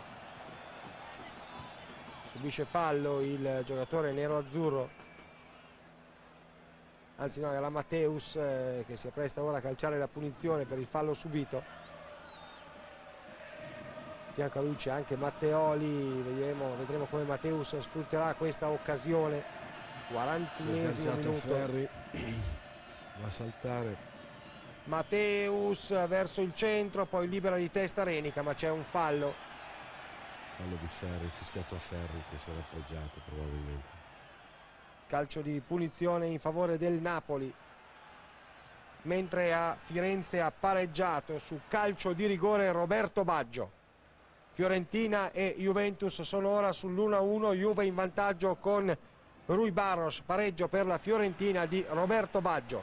Subisce fallo il giocatore nero-azzurro. Anzi no, era Matteus eh, che si appresta ora a calciare la punizione per il fallo subito. A fianco a lui c'è anche Matteoli, vedremo, vedremo come Matteus sfrutterà questa occasione. quarantunesimo minuto. Ferri va a saltare. Matteus verso il centro, poi libera di testa Renica, ma c'è un fallo. Fallo di Ferri, fischiato a Ferri che si era appoggiato probabilmente. Calcio di punizione in favore del Napoli, mentre a Firenze ha pareggiato su calcio di rigore Roberto Baggio. Fiorentina e Juventus sono ora sull'uno a uno, Juve in vantaggio con Rui Barros, pareggio per la Fiorentina di Roberto Baggio.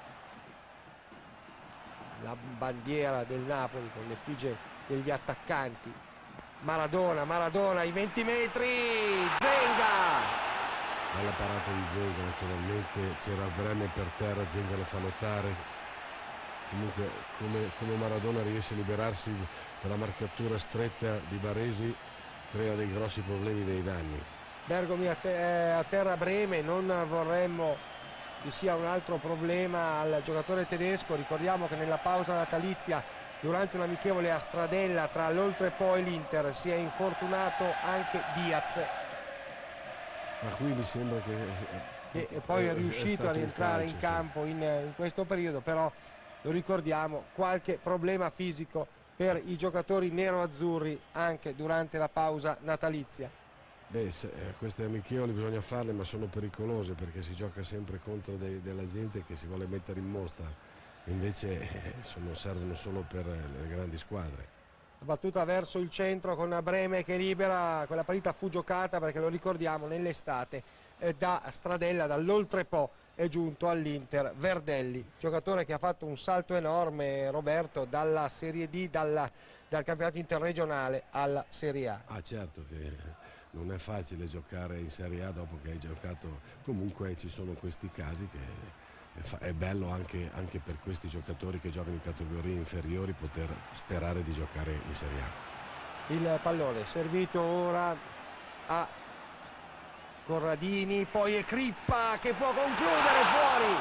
La bandiera del Napoli con l'effigie degli attaccanti. Maradona, Maradona, i venti metri, Zenga! Bella parata di Zenga, naturalmente c'era Breme per terra, Zenga lo fa notare. Comunque come, come Maradona riesce a liberarsi dalla marcatura stretta di Baresi, crea dei grossi problemi, dei danni. Bergomi a, te, a terra Breme, non vorremmo ci sia un altro problema al giocatore tedesco. Ricordiamo che nella pausa natalizia, durante un amichevole a Stradella tra l'Oltrepò e l'Inter, si è infortunato anche Diaz, ma qui mi sembra che, che è poi è riuscito è a rientrare in, calcio, in campo sì. in, in questo periodo, però lo ricordiamo, qualche problema fisico per i giocatori nero-azzurri anche durante la pausa natalizia. Beh, se, eh, queste amichevoli bisogna farle, ma sono pericolose perché si gioca sempre contro dei, della gente che si vuole mettere in mostra, invece eh, sono, servono solo per le grandi squadre. Battuta verso il centro con Breme che libera, quella partita fu giocata perché lo ricordiamo nell'estate eh, da Stradella, dall'Oltrepò è giunto all'Inter Verdelli, giocatore che ha fatto un salto enorme, Roberto, dalla Serie D, dalla, dal campionato interregionale alla Serie A. Ah, certo che non è facile giocare in Serie A dopo che hai giocato, comunque ci sono questi casi che è bello anche, anche per questi giocatori che giocano in categorie inferiori poter sperare di giocare in Serie A. Il pallone servito ora a Corradini, poi è Crippa che può concludere, fuori.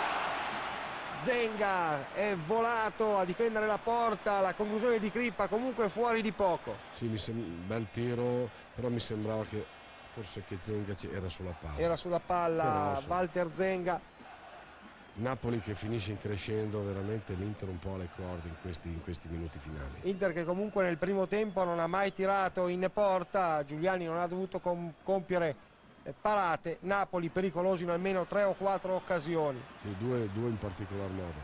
Zenga è volato a difendere la porta, la conclusione di Crippa comunque fuori di poco. Sì, mi sembra un bel tiro, però mi sembrava che forse che Zenga era sulla palla. Era sulla palla però, Walter Zenga. Napoli che finisce in crescendo veramente l'Inter un po' alle corde in questi, in questi minuti finali. Inter che comunque nel primo tempo non ha mai tirato in porta, Giuliani non ha dovuto com compiere parate, Napoli pericoloso in almeno tre o quattro occasioni. Sì, due, due in particolar modo.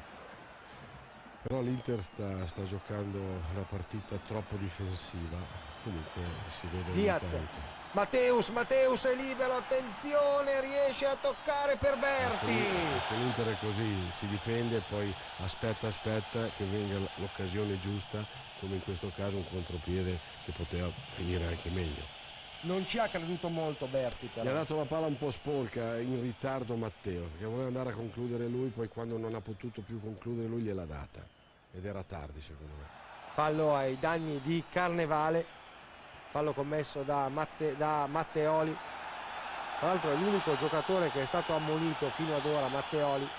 Però l'Inter sta, sta giocando una partita troppo difensiva, comunque si vede Diaz, Matteus, Matteus è libero, attenzione, riesce a toccare per Berti. L'Inter è così, si difende e poi aspetta, aspetta che venga l'occasione giusta, come in questo caso un contropiede che poteva finire anche meglio. Non ci ha creduto molto Berti però. Gli ha dato la palla un po' sporca, in ritardo Matteo, perché voleva andare a concludere lui, poi quando non ha potuto più concludere lui gliel'ha data. Ed era tardi secondo me. Fallo ai danni di Carnevale, fallo commesso da, Matte, da Matteoli. Tra l'altro è l'unico giocatore che è stato ammonito fino ad ora, Matteoli.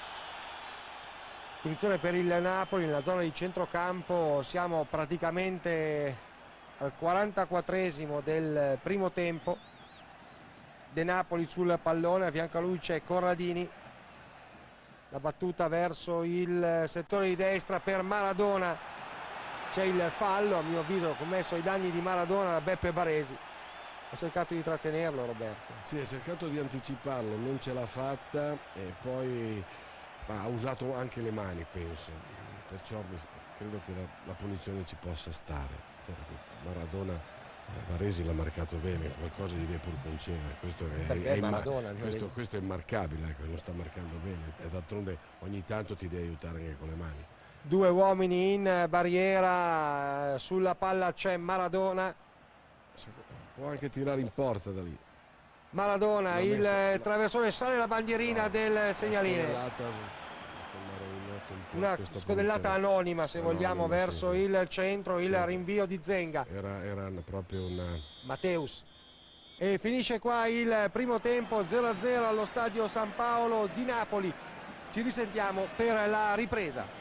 Punizione per il Napoli nella zona di centrocampo, siamo praticamente al quarantaquattresimo del primo tempo. De Napoli sul pallone, a fianco a lui c'è Corradini, la battuta verso il settore di destra per Maradona, c'è il fallo a mio avviso commesso ai danni di Maradona da Beppe Baresi. Ha cercato di trattenerlo Roberto. Sì, ha cercato di anticiparlo, non ce l'ha fatta e poi ma, ha usato anche le mani penso, perciò credo che la, la punizione ci possa stare. Maradona, eh, Baresi l'ha marcato bene, qualcosa gli deve pur concedere, questo è, è, Maradona, questo, questo è immarcabile, ecco, non sta marcando bene e d'altronde ogni tanto ti devi aiutare anche con le mani. Due uomini in barriera, sulla palla c'è Maradona, può anche tirare in porta da lì. Maradona, il messa, traversone, sale la bandierina no, del segnaline. Una scodellata anonima se anonima, vogliamo verso sì, sì. il centro, il sì. rinvio di Zenga. Era, era proprio una... Matteus. E finisce qua il primo tempo, zero a zero allo stadio San Paolo di Napoli. Ci risentiamo per la ripresa.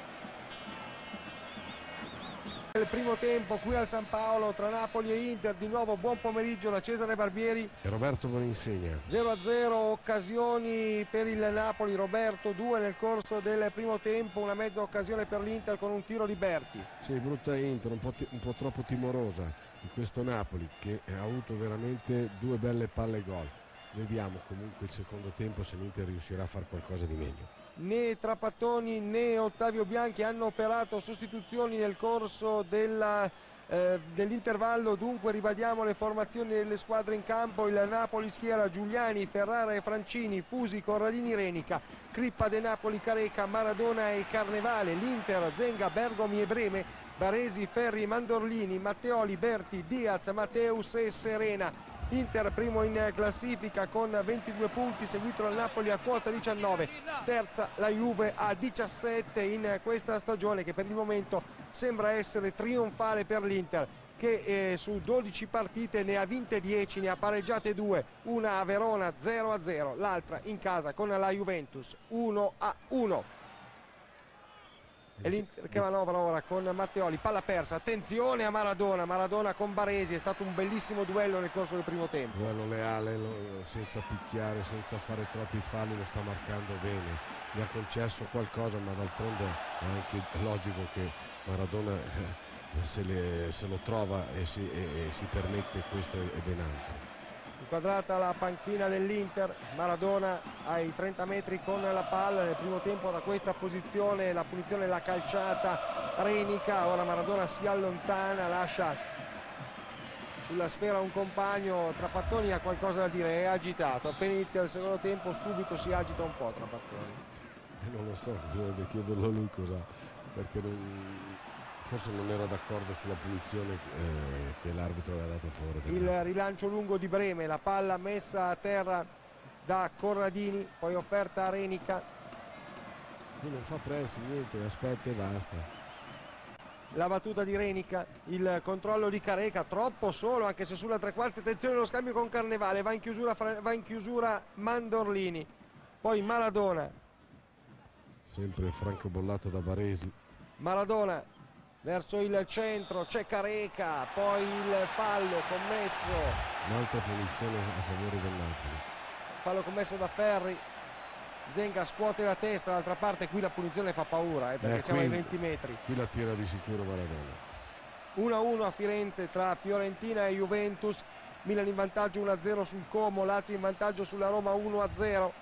Il primo tempo qui al San Paolo tra Napoli e Inter, di nuovo buon pomeriggio da Cesare Barbieri e Roberto Boninsegna. zero a zero, occasioni per il Napoli, Roberto, due nel corso del primo tempo, una mezza occasione per l'Inter con un tiro di Berti. Sì, brutta Inter, un po', un po' troppo timorosa di questo Napoli che ha avuto veramente due belle palle gol. Vediamo comunque il secondo tempo se l'Inter riuscirà a fare qualcosa di meglio. Né Trapattoni né Ottavio Bianchi hanno operato sostituzioni nel corso della, eh, dell'intervallo, dunque ribadiamo le formazioni delle squadre in campo. Il Napoli schiera Giuliani, Ferrara e Francini, Fusi, Corradini, Renica, Crippa, De Napoli, Careca, Maradona e Carnevale. L'Inter, Zenga, Bergomi e Breme, Baresi, Ferri, Mandorlini, Matteoli, Berti, Diaz, Matteus e Serena. Inter primo in classifica con ventidue punti, seguito dal Napoli a quota diciannove, terza la Juve a diciassette in questa stagione che per il momento sembra essere trionfale per l'Inter, che eh, su dodici partite ne ha vinte dieci, ne ha pareggiate due, una a Verona zero a zero, l'altra in casa con la Juventus uno a uno. E l'Inter che manovra ora con Matteoli, palla persa, attenzione a Maradona, Maradona con Baresi, è stato un bellissimo duello nel corso del primo tempo. Duello leale, lo, senza picchiare, senza fare troppi falli, lo sta marcando bene, gli ha concesso qualcosa, ma d'altronde è anche logico che Maradona eh, se, le, se lo trova e si, e, e si permette questo è ben altro. Inquadrata la panchina dell'Inter, Maradona ai trenta metri con la palla, nel primo tempo da questa posizione la punizione l'ha calciata Renica, ora Maradona si allontana, lascia sulla sfera un compagno, Trapattoni ha qualcosa da dire, è agitato, appena inizia il secondo tempo subito si agita un po' Trapattoni. Eh, non lo so, bisognerebbe chiederlo a lui cosa, perché non... forse non era d'accordo sulla punizione eh, che l'arbitro aveva dato a favore del il Napoli. Rilancio lungo di Breme, la palla messa a terra da Corradini, poi offerta a Renica. Qui non fa press, niente, aspetta e basta. La battuta di Renica, il controllo di Careca, troppo solo anche se sulla tre quarti, attenzione allo scambio con Carnevale, va in chiusura, va in chiusura Mandorlini, poi Maradona. Sempre francobollato da Baresi. Maradona verso il centro, c'è Careca, poi il fallo commesso. Un'altra punizione a favore del Napoli. Fallo commesso da Ferri. Zenga scuote la testa, d'altra parte qui la punizione fa paura, eh, perché eh, siamo qui, ai venti metri. Qui la tira di sicuro Maradona. uno a uno a Firenze tra Fiorentina e Juventus. Milan in vantaggio uno a zero sul Como, Lazio in vantaggio sulla Roma uno a zero.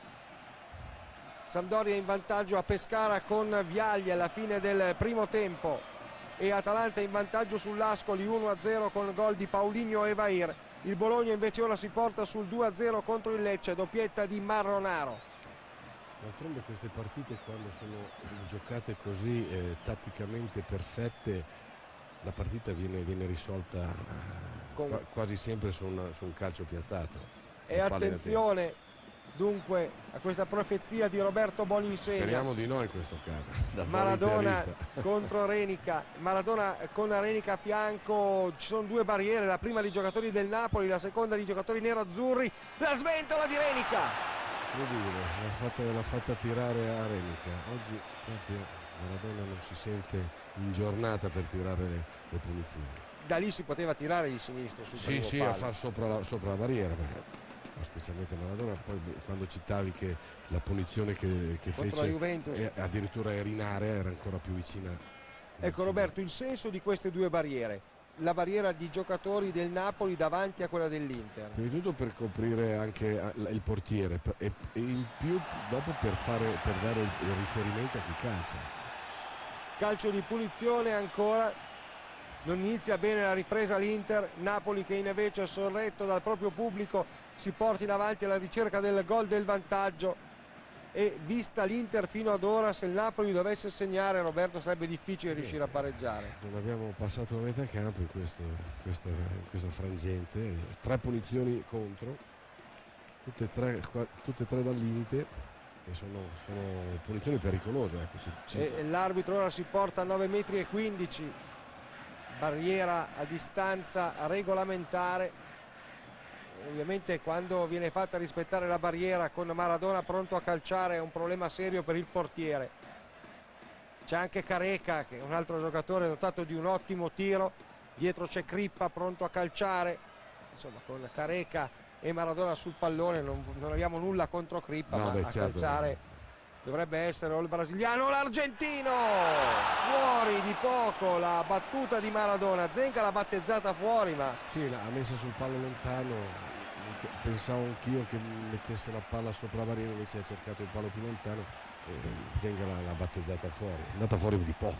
Sampdoria in vantaggio a Pescara con Viagli alla fine del primo tempo e Atalanta in vantaggio sull'Ascoli uno a zero con gol di Paulinho e Vair. Il Bologna invece ora si porta sul due a zero contro il Lecce, doppietta di Marronaro. D'altronde queste partite, quando sono giocate così eh, tatticamente perfette, la partita viene, viene risolta eh, con... quasi sempre su, una, su un calcio piazzato. E attenzione dunque a questa profezia di Roberto Boninsegna. Speriamo di no in questo caso. Maradona contro Renica, Maradona con Renica a fianco, ci sono due barriere, la prima di giocatori del Napoli, la seconda di giocatori nero-azzurri, la sventola di Renica. Incredibile, l'ha fatta, l'ha fatta tirare a Renica. Oggi proprio Maradona non si sente in giornata per tirare le, le punizioni. Da lì si poteva tirare di sinistro sul sì primo sì palo. A far sopra la, sopra la barriera, perché specialmente Maradona, poi quando citavi che la punizione che, che fece Juventus, e addirittura era in area, era ancora più vicina. Ecco Roberto, il senso di queste due barriere, la barriera di giocatori del Napoli davanti a quella dell'Inter. Prima di tutto per coprire anche il portiere e, e in più dopo per, fare, per dare il, il riferimento a chi calcia. Calcio di punizione ancora, non inizia bene la ripresa l'Inter, Napoli che invece sorretto dal proprio pubblico si porta in avanti alla ricerca del gol del vantaggio. E vista l'Inter fino ad ora, se il Napoli dovesse segnare, Roberto, sarebbe difficile riuscire a pareggiare. Non abbiamo passato la metà campo in, questo, questa, in questa frangente, tre punizioni contro, tutte e tre, tutte e tre dal limite, e sono, sono punizioni pericolose. Ecco, ci, ci... E l'arbitro ora si porta a nove metri e quindici, barriera a distanza regolamentare. Ovviamente quando viene fatta rispettare la barriera con Maradona pronto a calciare è un problema serio per il portiere. C'è anche Careca che è un altro giocatore dotato di un ottimo tiro, dietro c'è Crippa pronto a calciare, insomma con Careca e Maradona sul pallone non, non abbiamo nulla contro Crippa, no, ma beh, a certo, calciare no. Dovrebbe essere o il brasiliano o l'argentino. Fuori di poco la battuta di Maradona, Zenga l'ha battezzata fuori, ma sì, l'ha messa sul palo lontano. Pensavo anch'io che mettesse la palla sopra la barriera, invece ha cercato il palo più lontano e Zenga l'ha battezzata fuori, è andata fuori di poco.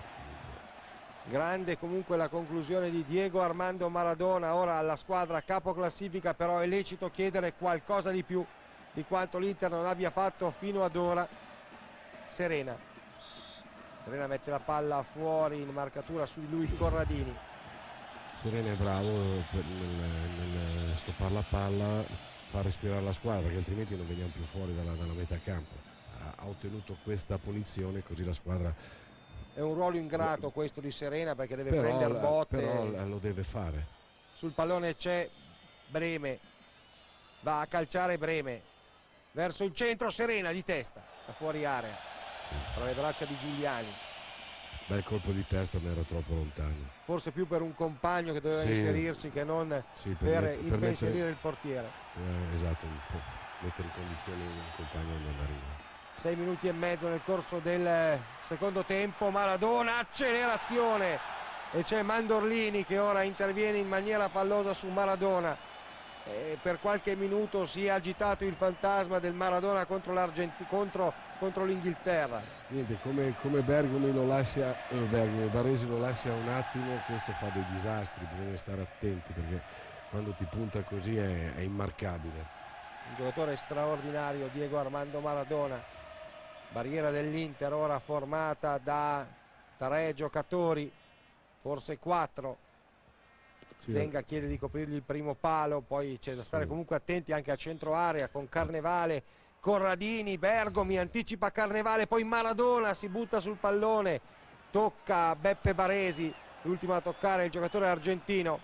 Grande comunque la conclusione di Diego Armando Maradona. Ora alla squadra capo classifica però è lecito chiedere qualcosa di più di quanto l'Inter non abbia fatto fino ad ora. Serena Serena mette la palla fuori in marcatura su di lui Corradini. Serena è bravo per, nel, nel stoppare la palla, fa respirare la squadra, perché altrimenti non veniamo più fuori dalla, dalla metà campo. Ha, ha ottenuto questa punizione, così la squadra è un ruolo ingrato questo di Serena, perché deve però, prendere botte. Però lo deve fare. Sul pallone c'è Breme, va a calciare Breme verso il centro, Serena di testa da fuori area, tra le braccia di Giuliani. Bel colpo di testa, ma era troppo lontano. Forse più per un compagno che doveva sì. inserirsi che non sì, per, per, met- impensierire per mettere, il portiere. Eh, esatto, un po' mettere in condizione un compagno di andare in gol. Sei minuti e mezzo nel corso del secondo tempo. Maradona, accelerazione, e c'è Mandorlini che ora interviene in maniera fallosa su Maradona. E per qualche minuto si è agitato il fantasma del Maradona contro l'Argentina, contro, contro l'Inghilterra. Niente, come, come Bergomi lo lascia, eh, Bergomi, Baresi lo lascia un attimo, questo fa dei disastri, bisogna stare attenti, perché quando ti punta così è, è immarcabile. Un giocatore straordinario, Diego Armando Maradona. Barriera dell'Inter ora formata da tre giocatori, forse quattro. Sì. Zenga chiede di coprirgli il primo palo, poi c'è da stare sì. comunque attenti anche a centro area con Carnevale, Corradini, Bergomi anticipa Carnevale, poi Maradona si butta sul pallone, tocca Beppe Baresi, l'ultimo a toccare il giocatore argentino,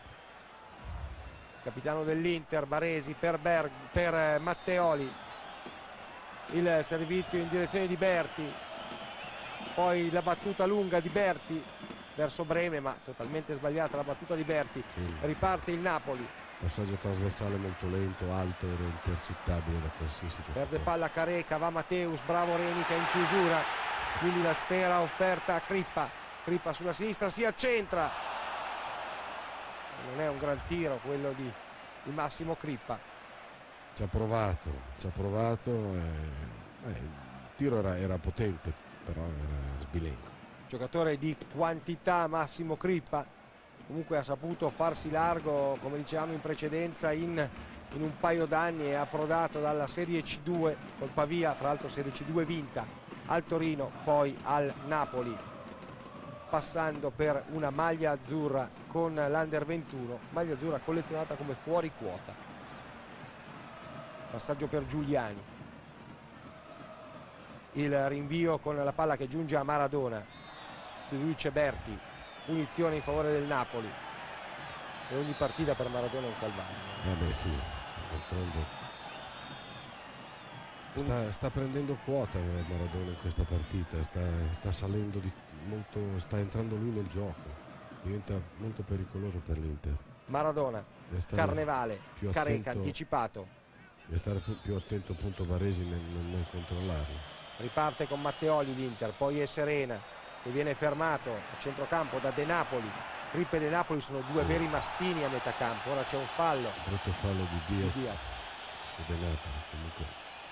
capitano dell'Inter. Baresi per, Berg, per Matteoli, il servizio in direzione di Berti, poi la battuta lunga di Berti verso Breme, ma totalmente sbagliata la battuta di Berti. Sì. Riparte il Napoli, passaggio trasversale molto lento, alto, era intercettabile da qualsiasi giocatore. Perde palla Careca, va Mateus, bravo Renica in chiusura, quindi la sfera offerta a Crippa, Crippa sulla sinistra, si accentra, non è un gran tiro quello di, di Massimo Crippa. Ci ha provato, ci ha provato, eh, eh, il tiro era, era potente, però era sbilenco. Giocatore di quantità Massimo Crippa, comunque ha saputo farsi largo, come dicevamo in precedenza, in, in un paio d'anni, è approdato dalla Serie C due col Pavia, fra l'altro Serie C due vinta, al Torino, poi al Napoli, passando per una maglia azzurra con l'Under ventuno, maglia azzurra collezionata come fuori quota. Passaggio per Giuliani, il rinvio con la palla che giunge a Maradona, su lui c'è Berti, punizione in favore del Napoli, e ogni partita per Maradona è un calvario. Vabbè sì, d'altronde sta, sta prendendo quota Maradona in questa partita, sta, sta salendo di molto, sta entrando lui nel gioco, diventa molto pericoloso per l'Inter. Maradona, Carnevale, Careca anticipato, deve stare più, più attento appunto Baresi nel, nel, nel controllarlo. Riparte con Matteoli l'Inter, poi è Serena che viene fermato a centrocampo da De Napoli. Crippa e De Napoli sono due veri mastini a metà campo. Ora c'è un fallo, brutto fallo di Diaz, di Diaz. su De Napoli. Comunque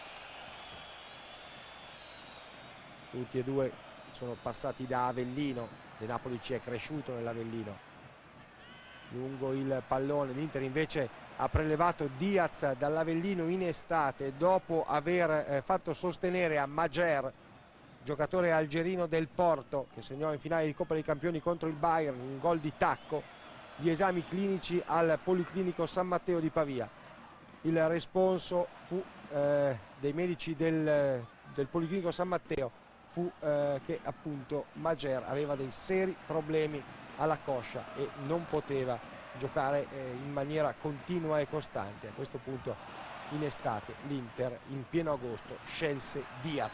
tutti e due sono passati da Avellino, De Napoli ci è cresciuto nell'Avellino. Lungo il pallone, l'Inter invece ha prelevato Diaz dall'Avellino in estate dopo aver eh, fatto sostenere a Mager, giocatore algerino del Porto, che segnò in finale di Coppa dei Campioni contro il Bayern un gol di tacco, gli esami clinici al Policlinico San Matteo di Pavia. Il responso fu eh, dei medici del, del Policlinico San Matteo fu eh, che appunto Mager aveva dei seri problemi alla coscia e non poteva giocare eh, in maniera continua e costante. A questo punto in estate l'Inter in pieno agosto scelse Diaz.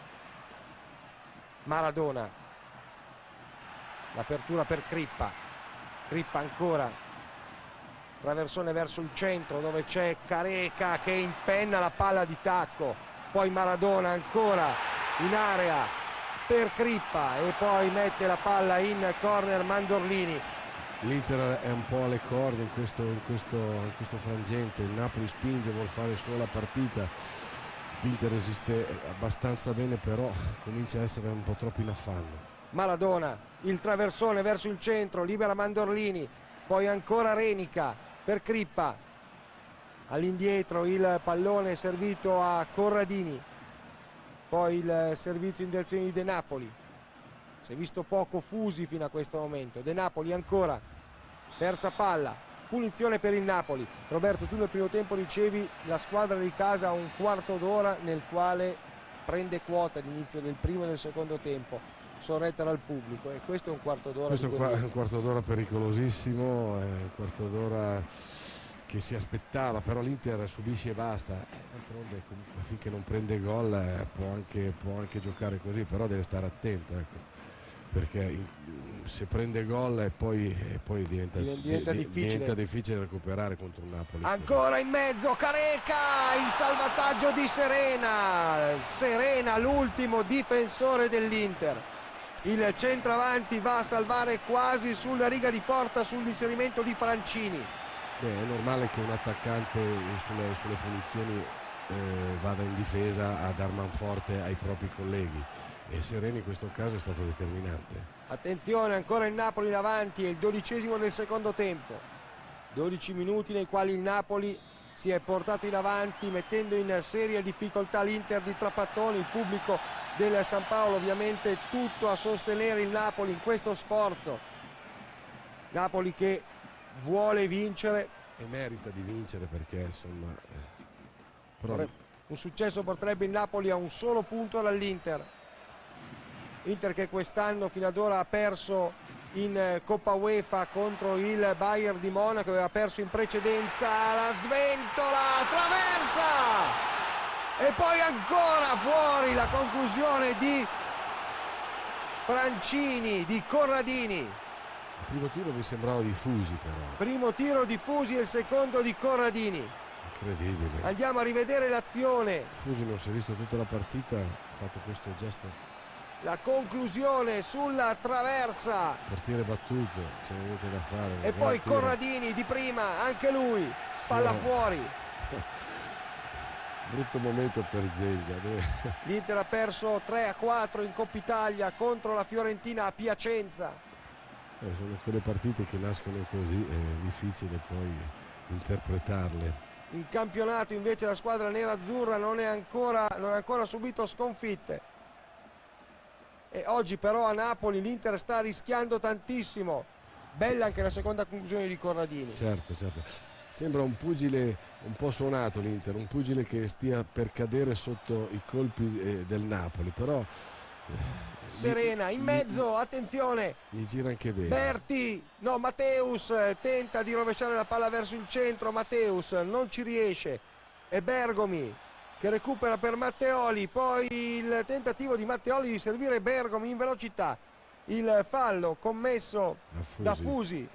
Maradona, l'apertura per Crippa, Crippa ancora, traversone verso il centro dove c'è Careca che impenna la palla di tacco, poi Maradona ancora in area per Crippa e poi mette la palla in corner Mandorlini. L'Inter è un po' alle corde in questo, in questo, in questo frangente, il Napoli spinge, vuol fare solo la partita. L'Inter resiste abbastanza bene, però comincia a essere un po' troppo in affanno. Maradona, il traversone verso il centro, libera Mandorlini, poi ancora Renica per Crippa, all'indietro il pallone servito a Corradini, poi il servizio in direzione di De Napoli. Si è visto poco Fusi fino a questo momento. De Napoli ancora, persa palla, punizione per il Napoli. Roberto, tu nel primo tempo ricevi la squadra di casa un quarto d'ora nel quale prende quota all'inizio del primo e del secondo tempo. sorretta dal pubblico, e questo è un quarto d'ora. Questo è un quarto d'ora pericolosissimo, è un quarto d'ora che si aspettava, però l'Inter subisce e basta. Eh, d'altronde comunque finché non prende gol eh, può, anche, può anche giocare così, però deve stare attento, ecco, perché in, se prende gol e poi, e poi diventa, diventa, di, difficile. diventa difficile recuperare contro un Napoli. Ancora in mezzo Careca, il salvataggio di Serena. Serena, l'ultimo difensore dell'Inter. Il centravanti va a salvare quasi sulla riga di porta sull'inserimento di Francini. Beh, è normale che un attaccante sulle, sulle punizioni eh, vada in difesa a dar manforte ai propri colleghi, e Serena in questo caso è stato determinante. Attenzione, ancora il Napoli in avanti, è il dodicesimo del secondo tempo. dodici minuti nei quali il Napoli si è portato in avanti, mettendo in seria difficoltà l'Inter di Trapattoni. Il pubblico del San Paolo ovviamente tutto a sostenere il Napoli in questo sforzo. Napoli che vuole vincere e merita di vincere, perché insomma eh, però... un successo porterebbe il Napoli a un solo punto dall'Inter. Inter che quest'anno fino ad ora ha perso in Coppa UEFA contro il Bayern di Monaco, aveva perso in precedenza. La sventola, traversa e poi ancora fuori. La conclusione di Francini, di Corradini. Il primo tiro mi sembrava di Fusi, però. Primo tiro di Fusi e il secondo di Corradini. Incredibile. Andiamo a rivedere l'azione. Fusi non si è visto tutta la partita, ha fatto questo gesto. La conclusione sulla traversa. Portiere battuto, c'è niente da fare. E poi Corradini di prima, anche lui, palla sì, fuori. Brutto momento per Zegna. L'Inter ha perso tre a quattro in Coppa Italia contro la Fiorentina a Piacenza. Eh, sono quelle partite che nascono così, è difficile poi interpretarle. In campionato invece la squadra nerazzurra non è ancora, non ha ancora subito sconfitte. E oggi però a Napoli l'Inter sta rischiando tantissimo. Bella anche la seconda conclusione di Corradini. Certo, certo. Sembra un pugile un po' suonato l'Inter, un pugile che stia per cadere sotto i colpi eh, del Napoli, però... Eh, Serena in mezzo, attenzione, gli gira anche bene. Berti, no, Matteus eh, tenta di rovesciare la palla verso il centro, Matteus non ci riesce, e Bergomi che recupera per Matteoli, poi il tentativo di Matteoli di servire Bergomi in velocità, il fallo commesso da Fusi, da Fusi.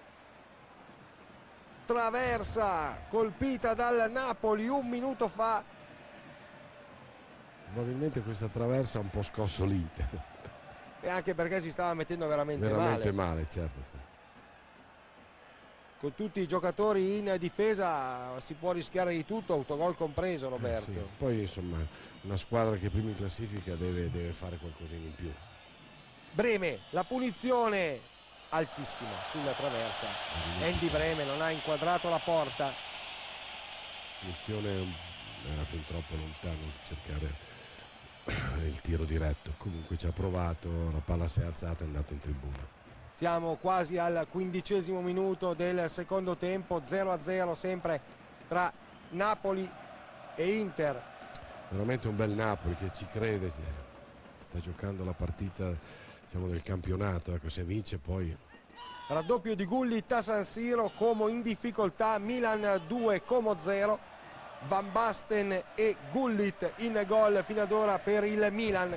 Traversa colpita dal Napoli un minuto fa. Probabilmente questa traversa ha un po' scosso l'Inter. E anche perché si stava mettendo veramente, veramente male. male, certo, sì. Con tutti i giocatori in difesa si può rischiare di tutto, autogol compreso, Roberto. Eh sì. Poi insomma una squadra che prima in classifica deve, deve fare qualcosina in più. Breme, la punizione altissima sulla traversa. Andy Breme non ha inquadrato la porta. Punizione era fin troppo lontano per cercare il tiro diretto. Comunque ci ha provato, la palla si è alzata e è andata in tribuna. Siamo quasi al quindicesimo minuto del secondo tempo, zero a zero sempre tra Napoli e Inter. Veramente un bel Napoli che ci crede, sta giocando la partita, diciamo, del campionato, ecco, se vince poi... Raddoppio di Gullit a San Siro, Como in difficoltà, Milan due, Como zero, Van Basten e Gullit in gol fino ad ora per il Milan.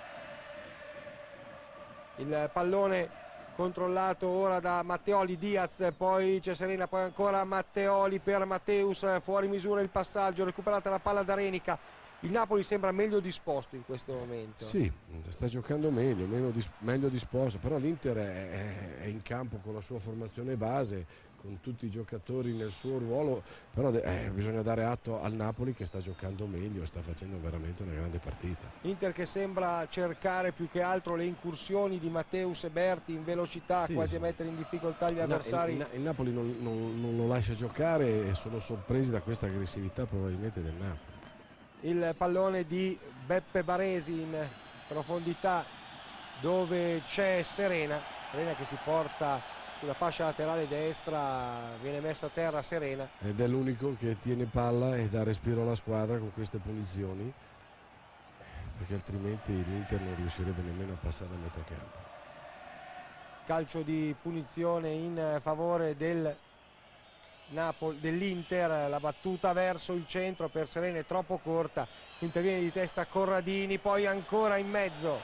Il pallone controllato ora da Matteoli, Diaz, poi c'è Serena, poi ancora Matteoli per Matteus, fuori misura il passaggio, recuperata la palla da Renica. Il Napoli sembra meglio disposto in questo momento. Sì, sta giocando meglio, meno dis meglio disposto, però l'Inter è, è in campo con la sua formazione base, con tutti i giocatori nel suo ruolo, però eh, bisogna dare atto al Napoli che sta giocando meglio, sta facendo veramente una grande partita. Inter che sembra cercare più che altro le incursioni di Matteus e Berti in velocità, sì, quasi sì, a mettere in difficoltà gli avversari. Il, il, il Napoli non, non, non lo lascia giocare e sono sorpresi da questa aggressività probabilmente del Napoli. Il pallone di Beppe Baresi in profondità dove c'è Serena, Serena che si porta sulla fascia laterale destra, viene messo a terra Serena. Ed è l'unico che tiene palla e dà respiro alla squadra con queste punizioni. perché altrimenti l'Inter non riuscirebbe nemmeno a passare a metà campo. Calcio di punizione in favore del Napoli, dell'Inter, la battuta verso il centro per Serena è troppo corta, interviene di testa Corradini, poi ancora in mezzo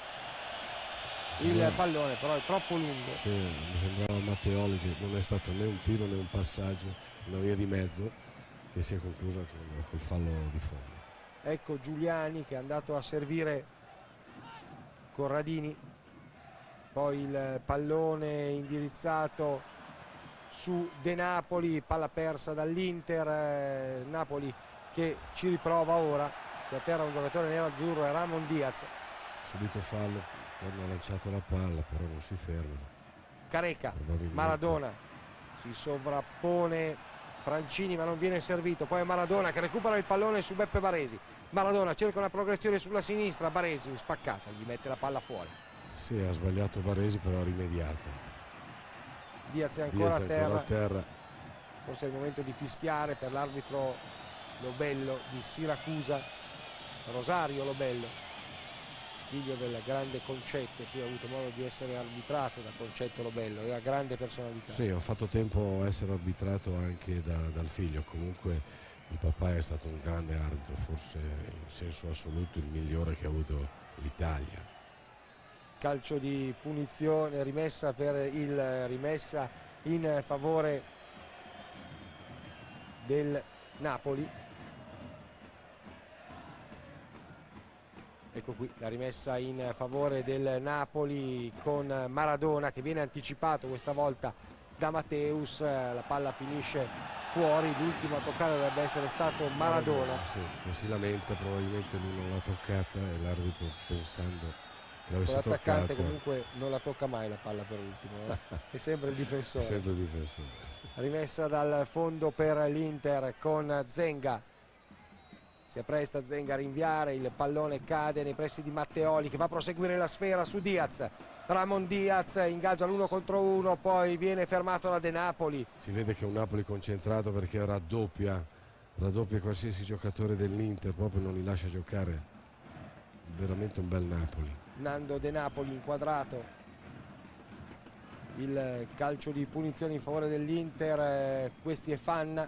il sì, pallone, però è troppo lungo. Sì, mi sembrava Matteoli che non è stato né un tiro né un passaggio, una via di mezzo che si è conclusa con, col fallo di fondo. Ecco Giuliani che è andato a servire Corradini, poi il pallone indirizzato su De Napoli, palla persa dall'Inter, eh, Napoli che ci riprova ora, si atterra un giocatore nero-azzurro, è Ramon Diaz. Subito fallo quando ha lanciato la palla, però non si ferma. Careca, Maradona, si sovrappone Francini ma non viene servito, poi Maradona che recupera il pallone su Beppe Baresi. Maradona cerca una progressione sulla sinistra, Baresi spaccata, gli mette la palla fuori. Sì, ha sbagliato Baresi, però ha rimediato. Diaz è ancora, Diaz a, terra. ancora a terra. Forse è il momento di fischiare per l'arbitro Lobello di Siracusa, Rosario Lobello, figlio del grande Concetto, qui ha avuto modo di essere arbitrato da Concetto Lobello, aveva grande personalità. Sì, ho fatto tempo a essere arbitrato anche da, dal figlio, comunque il papà è stato un grande arbitro, forse in senso assoluto il migliore che ha avuto l'Italia. Calcio di punizione, rimessa per il rimessa in favore del Napoli. Ecco qui la rimessa in favore del Napoli con Maradona che viene anticipato questa volta da Matteus, la palla finisce fuori, l'ultimo a toccare dovrebbe essere stato Maradona. Sì, che si lamenta, probabilmente lui non l'ha toccata e l'arbitro pensando l'attaccante comunque non la tocca mai la palla per ultimo, eh? È sempre il difensore. È sempre il difensore. Rimessa dal fondo per l'Inter con Zenga, si appresta Zenga a rinviare, il pallone cade nei pressi di Matteoli che va a proseguire la sfera su Diaz. Ramon Diaz ingaggia l'uno contro uno, poi viene fermato da De Napoli. Si vede che è un Napoli concentrato perché raddoppia, raddoppia qualsiasi giocatore dell'Inter, proprio non li lascia giocare. Veramente un bel Napoli. Nando De Napoli inquadrato, il calcio di punizione in favore dell'Inter, questi è Fanna,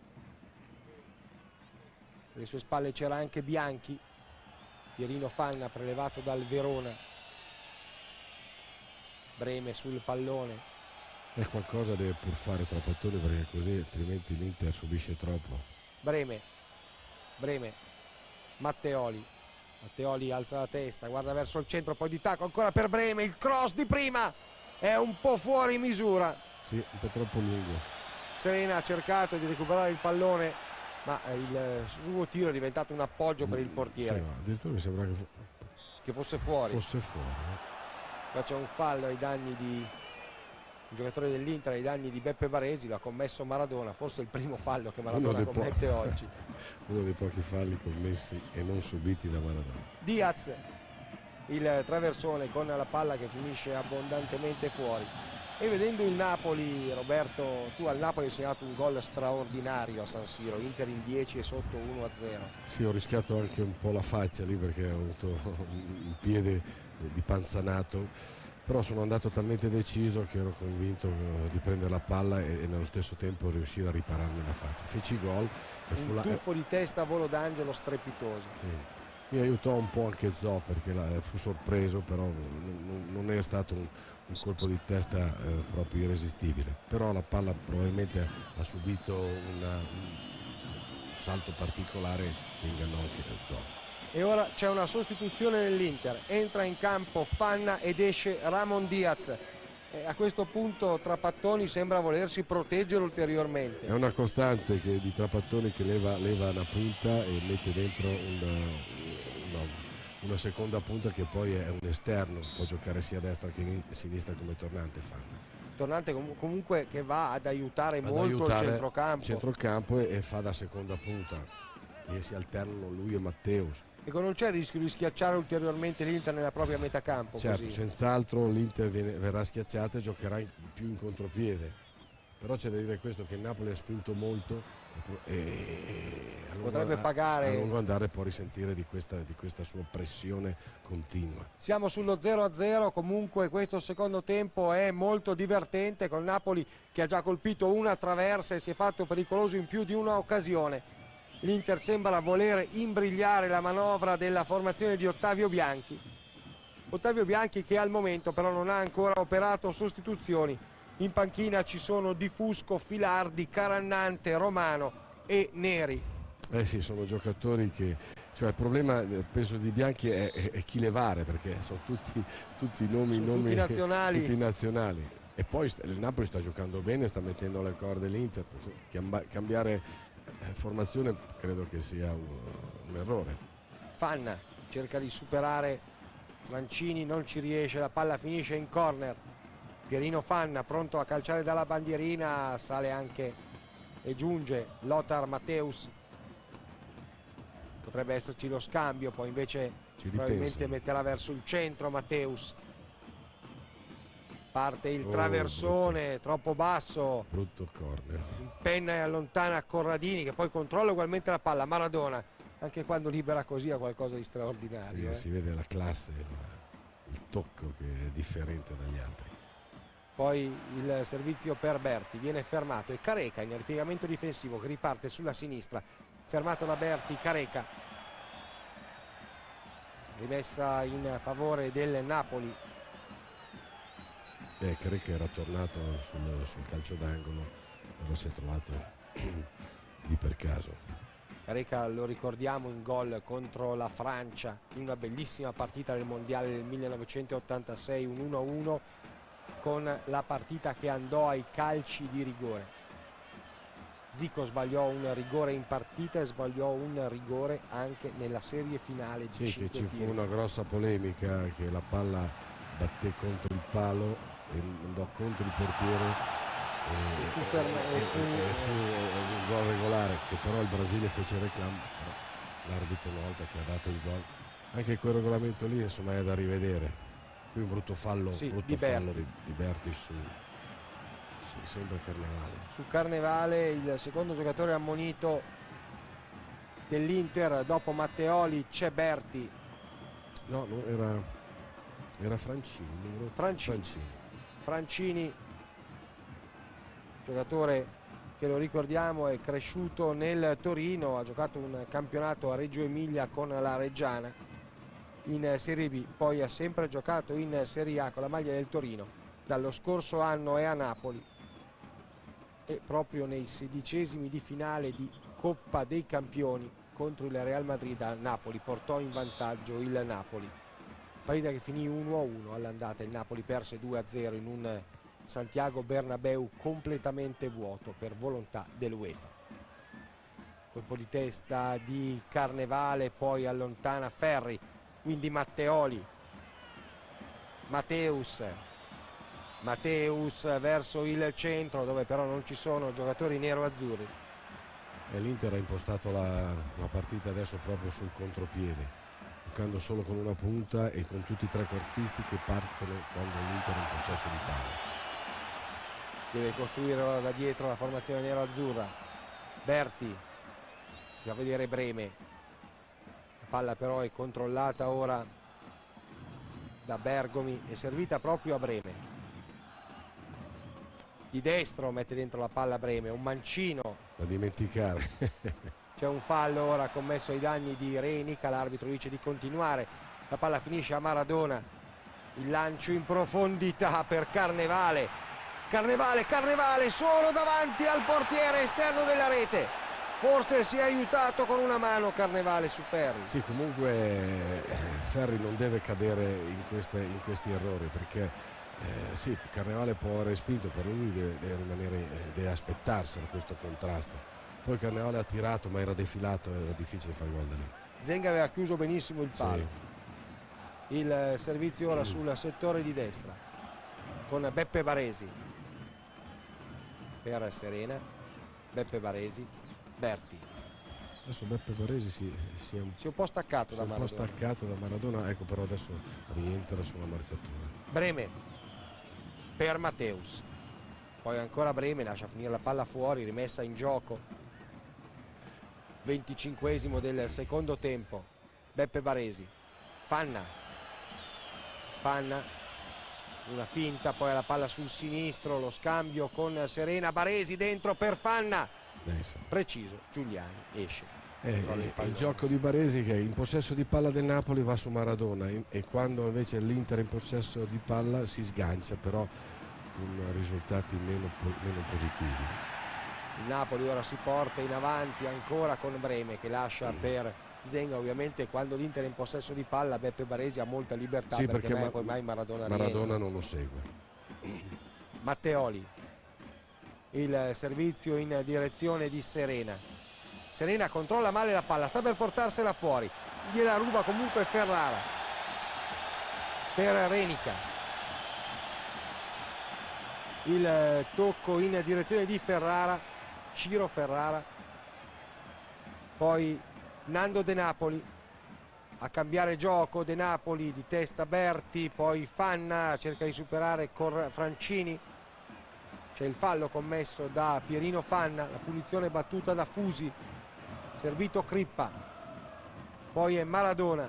alle sue spalle c'era anche Bianchi, Pierino Fanna prelevato dal Verona, Breme sul pallone. E qualcosa deve pur fare Trapattoni perché così altrimenti l'Inter subisce troppo. Breme, Breme, Matteoli. Matteoli alza la testa, guarda verso il centro, poi di tacco ancora per Breme, il cross di prima è un po' fuori misura. Sì, un po' troppo lungo. Serena ha cercato di recuperare il pallone, ma il suo tiro è diventato un appoggio per il portiere. Sì, addirittura mi sembra che, fo che fosse fuori. Fosse fuori. Qua c'è un fallo ai danni di un giocatore dell'Inter, ai danni di Beppe Baresi, lo ha commesso Maradona, forse il primo fallo che Maradona commette oggi. Uno dei pochi falli commessi e non subiti da Maradona. Diaz, il traversone con la palla che finisce abbondantemente fuori. E vedendo il Napoli, Roberto, tu al Napoli hai segnato un gol straordinario a San Siro, Inter in dieci e sotto uno a zero. Sì, ho rischiato anche un po' la faccia lì perché ho avuto un piede di panzanato. Però sono andato talmente deciso che ero convinto di prendere la palla e, e nello stesso tempo riuscire a ripararmi la faccia. Feci gol. E fu un la... tuffo di testa a volo d'angelo strepitoso. Sì. Mi aiutò un po' anche Zoff perché la, fu sorpreso, però non, non è stato un, un colpo di testa eh, proprio irresistibile. Però la palla probabilmente ha subito una, un salto particolare che ingannò anche Zoff. E ora c'è una sostituzione nell'Inter, entra in campo Fanna ed esce Ramon Diaz. E a questo punto Trapattoni sembra volersi proteggere ulteriormente. È una costante che, di Trapattoni che leva, leva una punta e mette dentro una, una, una seconda punta che poi è un esterno, può giocare sia a destra che a sinistra come tornante Fanna. Tornante com comunque che va ad aiutare ad molto aiutare il centrocampo. centrocampo e, e fa da seconda punta e si alternano lui e Matteus. Ecco, non c'è il rischio di schiacciare ulteriormente l'Inter nella propria metà campo? Certo, senz'altro l'Inter verrà schiacciata e giocherà in, più in contropiede. Però c'è da dire questo, che il Napoli ha spinto molto e, e potrebbe pagare. A lungo andare può risentire di questa, di questa sua pressione continua. Siamo sullo zero a zero, comunque questo secondo tempo è molto divertente, con Napoli che ha già colpito una traversa e si è fatto pericoloso in più di una occasione. L'Inter sembra voler imbrigliare la manovra della formazione di Ottavio Bianchi. Ottavio Bianchi che al momento però non ha ancora operato sostituzioni. In panchina ci sono Di Fusco, Filardi, Carannante, Romano e Neri. Eh sì, sono giocatori che... Cioè il problema penso di Bianchi è, è, è chi levare, perché sono tutti, tutti nomi, sono nomi tutti nazionali. tutti nazionali. E poi il Napoli sta giocando bene, sta mettendo le corde l'Inter. Cambiare formazione credo che sia un, un errore. Fanna cerca di superare Francini, non ci riesce, la palla finisce in corner. Pierino Fanna pronto a calciare dalla bandierina, sale anche e giunge Lothar Matthäus. Potrebbe esserci lo scambio, poi invece probabilmente metterà verso il centro Matthäus. Parte il traversone, oh, brutto, troppo basso. Brutto corner. Penna e allontana Corradini, che poi controlla ugualmente la palla. Maradona, anche quando libera così, ha qualcosa di straordinario. Sì, eh. Si vede la classe, il tocco che è differente dagli altri. Poi il servizio per Berti, viene fermato e Careca in ripiegamento difensivo che riparte sulla sinistra. Fermato da Berti, Careca. Rimessa in favore del Napoli. Eh, Careca era tornato sul, sul calcio d'angolo, lo si è trovato lì per caso. Careca lo ricordiamo in gol contro la Francia in una bellissima partita del mondiale del millenovecentottantasei, un uno a uno con la partita che andò ai calci di rigore. Zico sbagliò un rigore in partita e sbagliò un rigore anche nella serie finale di sì, che ci tiri. fu una grossa polemica, che la palla batté contro il palo e andò contro il portiere e, e fu, e, e, fu... e fu un gol regolare, che però il Brasile fece reclamo, l'arbitro una volta che ha dato il gol, anche quel regolamento lì insomma è da rivedere. Qui un brutto fallo, sì, brutto di fallo Berti. di, di Berti su, su sempre Carnevale. Su Carnevale il secondo giocatore ammonito dell'Inter dopo Matteoli c'è Berti. No, no era, era Francini, Francini. Francini. Francini, giocatore che lo ricordiamo è cresciuto nel Torino, ha giocato un campionato a Reggio Emilia con la Reggiana in Serie B, poi ha sempre giocato in Serie A con la maglia del Torino, dallo scorso anno è a Napoli e proprio nei sedicesimi di finale di Coppa dei Campioni contro il Real Madrid a Napoli portò in vantaggio il Napoli, partita che finì uno a uno all'andata. Il Napoli perse due a zero in un Santiago Bernabéu completamente vuoto per volontà dell'UEFA. Colpo di testa di Carnevale, poi allontana Ferri, quindi Matteoli, Matthäus, Matthäus verso il centro dove però non ci sono giocatori nero-azzurri. E l'Inter ha impostato la, la partita adesso proprio sul contropiede, giocando solo con una punta e con tutti i trequartisti che partono quando l'Inter è in possesso di palla. Deve costruire ora da dietro la formazione nero-azzurra. Berti, si fa vedere Breme. La palla però è controllata ora da Bergomi e servita proprio a Breme. Di destro mette dentro la palla Breme, un mancino da dimenticare. C'è un fallo ora commesso ai danni di Renica, l'arbitro dice di continuare, la palla finisce a Maradona, il lancio in profondità per Carnevale, Carnevale, Carnevale solo davanti al portiere esterno della rete. Forse si è aiutato con una mano Carnevale su Ferri. Sì, comunque Ferri non deve cadere in, queste, in questi errori, perché eh, sì, Carnevale può aver spinto, però lui deve, deve rimanere, eh, deve aspettarselo questo contrasto. Poi Carnevale ha tirato ma era defilato, era difficile fare gol da lì. Zenga aveva chiuso benissimo il palo. Sì. Il servizio ora mm. sul settore di destra con Beppe Baresi per Serena, Beppe Baresi, Berti. Adesso Beppe Baresi si, si, è, un, si è un po' staccato da Maradona. un po' staccato da Maradona, ecco, però adesso rientra sulla marcatura. Breme per Matthäus, poi ancora Breme, lascia finire la palla fuori, rimessa in gioco. venticinquesimo del secondo tempo. Beppe Baresi, Fanna, Fanna, una finta, poi la palla sul sinistro, lo scambio con Serena, Baresi dentro per Fanna, preciso, Giuliani esce. Eh, il, il gioco di Baresi che in possesso di palla del Napoli va su Maradona e, e quando invece l'Inter in possesso di palla si sgancia, però con risultati meno, meno positivi. Il Napoli ora si porta in avanti ancora con Breme che lascia mm. per Zenga. Ovviamente quando l'Inter è in possesso di palla Beppe Baresi ha molta libertà, sì, perché, perché mai, poi mai Maradona, Maradona non lo segue. Matteoli, il servizio in direzione di Serena. Serena controlla male la palla, sta per portarsela fuori, gliela ruba comunque Ferrara per Renica. Il tocco in direzione di Ferrara, Ciro Ferrara, poi Nando De Napoli a cambiare gioco, De Napoli di testa Berti, poi Fanna cerca di superare Cor Francini, c'è il fallo commesso da Pierino Fanna, la punizione battuta da Fusi, servito Crippa, poi è Maradona,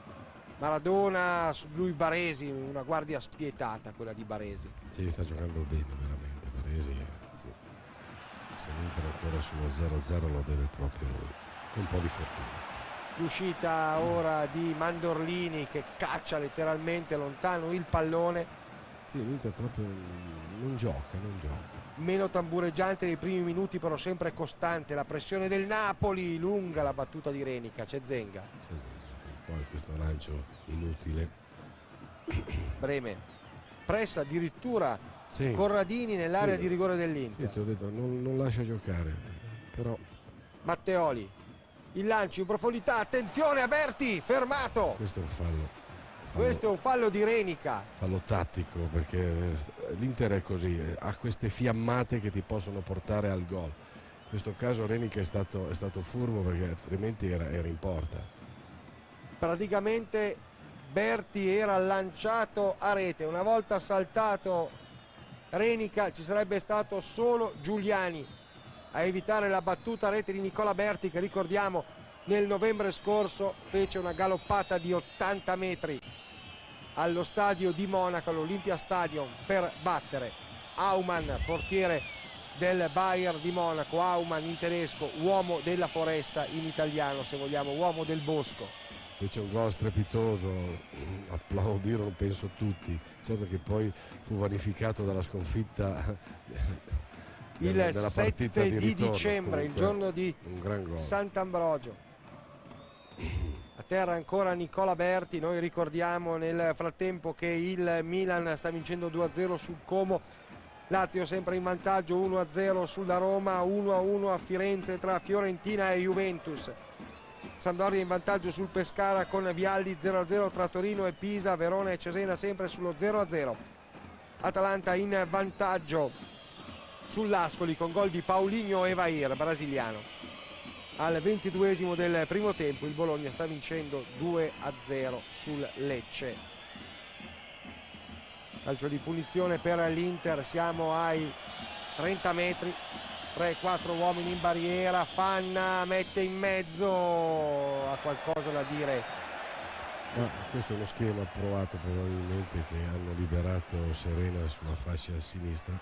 Maradona su lui Baresi, una guardia spietata quella di Baresi. Sì, sta giocando bene veramente Baresi, sì. Se l'Inter ancora sullo zero zero lo deve proprio lui, un po' di fortuna. L'uscita ora di Mandorlini che caccia letteralmente lontano il pallone. Sì, l'Inter proprio non gioca, non gioca. Meno tambureggiante nei primi minuti, però sempre costante la pressione del Napoli, lunga la battuta di Renica, c'è Zenga. C'è Zenga, sì. Poi questo lancio inutile. Breme, pressa addirittura sì. Corradini nell'area sì. di rigore dell'Inter. Sì, ti ho detto, non, non lascia giocare, però... Matteoli, il lancio in profondità, attenzione Aberti, fermato! Questo è un fallo. Fallo, questo è un fallo di Renica, fallo tattico, perché l'Inter è così, ha queste fiammate che ti possono portare al gol. In questo caso Renica è stato, è stato furbo, perché altrimenti era, era in porta. Praticamente Berti era lanciato a rete, una volta saltato Renica ci sarebbe stato solo Giuliani a evitare la battuta a rete di Nicola Berti, che ricordiamo nel novembre scorso fece una galoppata di ottanta metri allo stadio di Monaco, all'Olympia Stadium, per battere Aumann, portiere del Bayern di Monaco. Aumann in tedesco, uomo della foresta in italiano, se vogliamo, uomo del bosco. Fece un gol strepitoso, applaudirono penso tutti, certo che poi fu vanificato dalla sconfitta il della partita sette di, di ritorno, dicembre, il giorno di Sant'Ambrogio. A terra ancora Nicola Berti. Noi ricordiamo nel frattempo che il Milan sta vincendo due a zero sul Como, Lazio sempre in vantaggio uno a zero sulla Roma, uno a uno a Firenze tra Fiorentina e Juventus. Sampdoria in vantaggio sul Pescara con Vialli, zero a zero tra Torino e Pisa, Verona e Cesena sempre sullo zero a zero. Atalanta in vantaggio sull'Ascoli con gol di Paulinho Evair, brasiliano. Al ventiduesimo del primo tempo il Bologna sta vincendo due a zero sul Lecce. Calcio di punizione per l'Inter, siamo ai trenta metri, tre quattro uomini in barriera, Fanna mette in mezzo, ha qualcosa da dire. Ma questo è uno schema provato probabilmente, che hanno liberato Serena sulla fascia sinistra.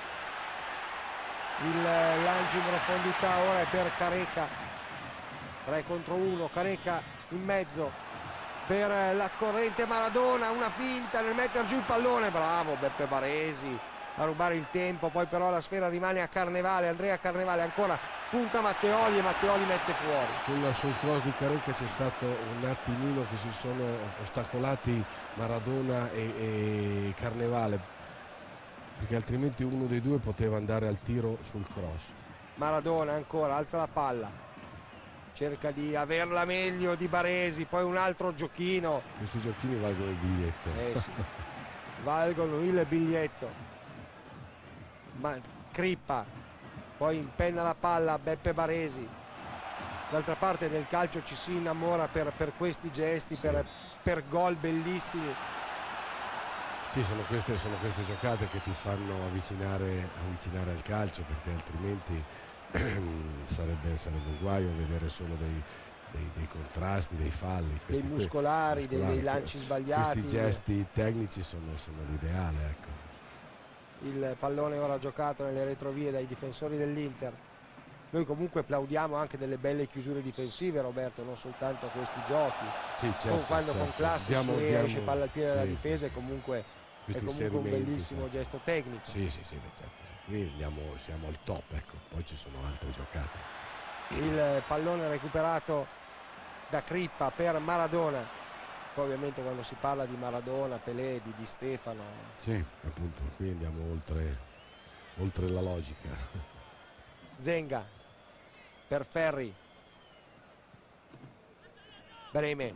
Il lancio in profondità ora è per Careca, tre contro uno, Careca in mezzo per la corrente Maradona, una finta nel mettere giù il pallone, bravo Beppe Baresi a rubare il tempo, poi però la sfera rimane a Carnevale, Andrea Carnevale ancora punta Matteoli e Matteoli mette fuori. Sul, sul cross di Careca c'è stato un attimino che si sono ostacolati Maradona e, e Carnevale, perché altrimenti uno dei due poteva andare al tiro sul cross. Maradona ancora alza la palla, cerca di averla meglio di Baresi, poi un altro giochino. Questi giochini valgono il biglietto. Eh sì, valgono il biglietto. Ma Crippa poi impenna la palla, Beppe Baresi. D'altra parte nel calcio ci si innamora per, per questi gesti, sì. per, per gol bellissimi. Sì, sono queste, sono queste giocate che ti fanno avvicinare, avvicinare al calcio, perché altrimenti sarebbe, sarebbe un guaio vedere solo dei, dei, dei contrasti, dei falli, dei questi, muscolari, que, dei, dei lanci sbagliati. Questi gesti tecnici sono, sono l'ideale, ecco. Il pallone ora giocato nelle retrovie dai difensori dell'Inter. Noi comunque plaudiamo anche delle belle chiusure difensive, Roberto, non soltanto questi giochi. Sì, certo, quando certo. con classe diamo, si diamo, esce palla al piede della sì, difesa, sì, e comunque sì, è comunque un bellissimo sì. gesto tecnico. Sì, sì, sì, certo. Qui andiamo, siamo al top, ecco. Poi ci sono altre giocate. Il pallone recuperato da Crippa per Maradona. Poi ovviamente quando si parla di Maradona, Pelé, di Di Stefano. Sì, appunto, qui andiamo oltre, oltre la logica. Zenga per Ferri. Breme.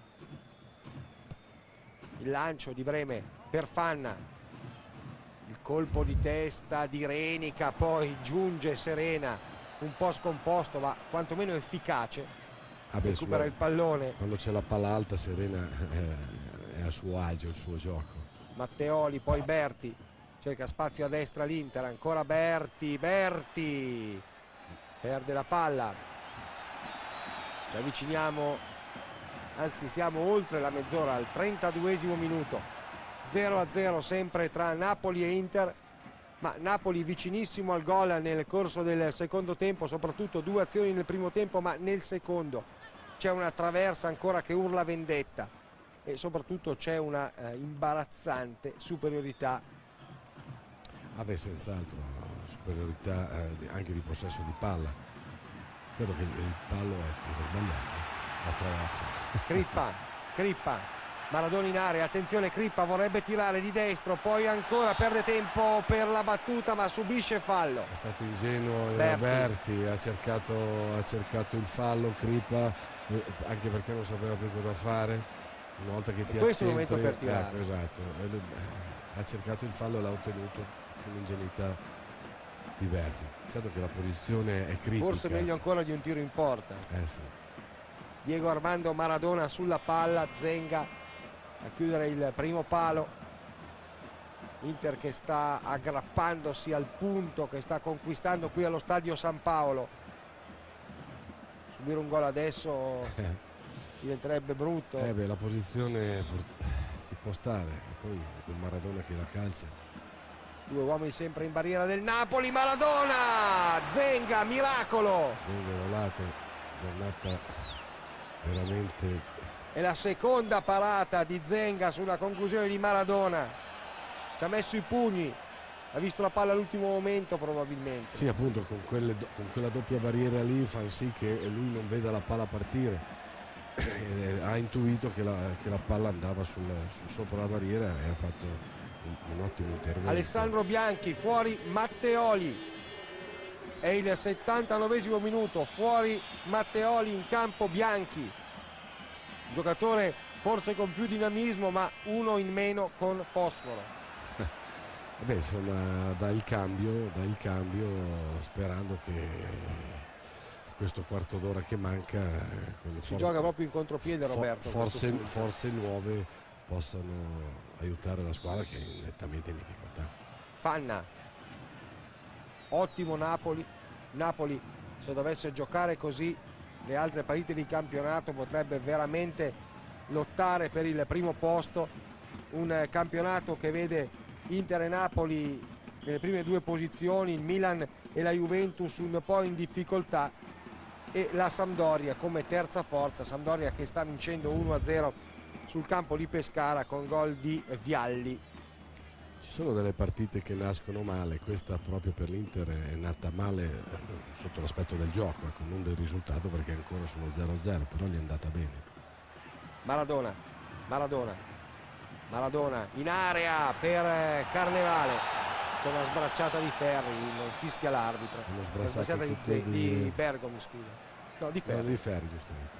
Il lancio di Breme per Fanna. Il colpo di testa di Renica, poi giunge Serena, un po' scomposto ma quantomeno efficace. Ah beh, recupera suo, il pallone. Quando c'è la palla alta Serena è, è a suo agio il suo gioco. Matteoli, poi Berti, cerca spazio a destra l'Inter, ancora Berti, Berti perde la palla. Ci avviciniamo, anzi siamo oltre la mezz'ora, al trentaduesimo minuto. zero a zero sempre tra Napoli e Inter, ma Napoli vicinissimo al gol nel corso del secondo tempo, soprattutto due azioni nel primo tempo, ma nel secondo c'è una traversa ancora che urla vendetta e soprattutto c'è una eh, imbarazzante superiorità. Ah beh, senz'altro, superiorità eh, anche di possesso di palla. Certo che il, il pallo è tiro sbagliato, la traversa. Crippa, Crippa, Maradona in area, attenzione, Crippa vorrebbe tirare di destro, poi ancora perde tempo per la battuta ma subisce fallo. È stato ingenuo Berti, Berti ha, cercato, ha cercato il fallo Crippa, eh, anche perché non sapeva più cosa fare. Una volta che ti questo è il accentri, momento per tirare. Ecco, esatto, eh, ha cercato il fallo e l'ha ottenuto sull'ingenuità di Berti. Certo che la posizione è critica. Forse meglio ancora di un tiro in porta. Eh sì. Diego Armando Maradona sulla palla, Zenga a chiudere il primo palo. Inter che sta aggrappandosi al punto che sta conquistando qui allo stadio San Paolo. Subire un gol adesso diventerebbe brutto. Eh beh, la posizione si può stare, e poi con Maradona che la calcia. Due uomini sempre in barriera del Napoli, Maradona, Zenga, miracolo. Zenga è volato, giornata veramente. È la seconda parata di Zenga sulla conclusione di Maradona. Ci ha messo i pugni, ha visto la palla all'ultimo momento probabilmente. Sì, appunto, con, quelle, con quella doppia barriera lì fa sì che lui non veda la palla partire. E ha intuito che la, che la palla andava sul, sul, sopra la barriera e ha fatto un, un ottimo intervento. Alessandro Bianchi, fuori Matteoli. È il settantanovesimo minuto, fuori Matteoli, in campo Bianchi. Giocatore forse con più dinamismo ma uno in meno con fosforo. Beh, insomma, dà il cambio, dà il cambio sperando che questo quarto d'ora che manca con si gioca proprio in contropiede, Roberto. For, forze, forze nuove possano aiutare la squadra che è nettamente in difficoltà. Fanna, ottimo Napoli. Napoli, se dovesse giocare così le altre partite di campionato, potrebbe veramente lottare per il primo posto. Un campionato che vede Inter e Napoli nelle prime due posizioni, il Milan e la Juventus un po' in difficoltà e la Sampdoria come terza forza. Sampdoria che sta vincendo uno a zero sul campo di Pescara con gol di Vialli. Ci sono delle partite che nascono male, questa proprio per l'Inter è nata male sotto l'aspetto del gioco, ecco, non del risultato perché è ancora sullo zero a zero, però gli è andata bene. Maradona, Maradona, Maradona in area per Carnevale. C'è una sbracciata di Ferri, non fischia l'arbitro. Una sbracciata di, di Bergomi, scusa. No, di Ferri. No, di Ferri, giustamente.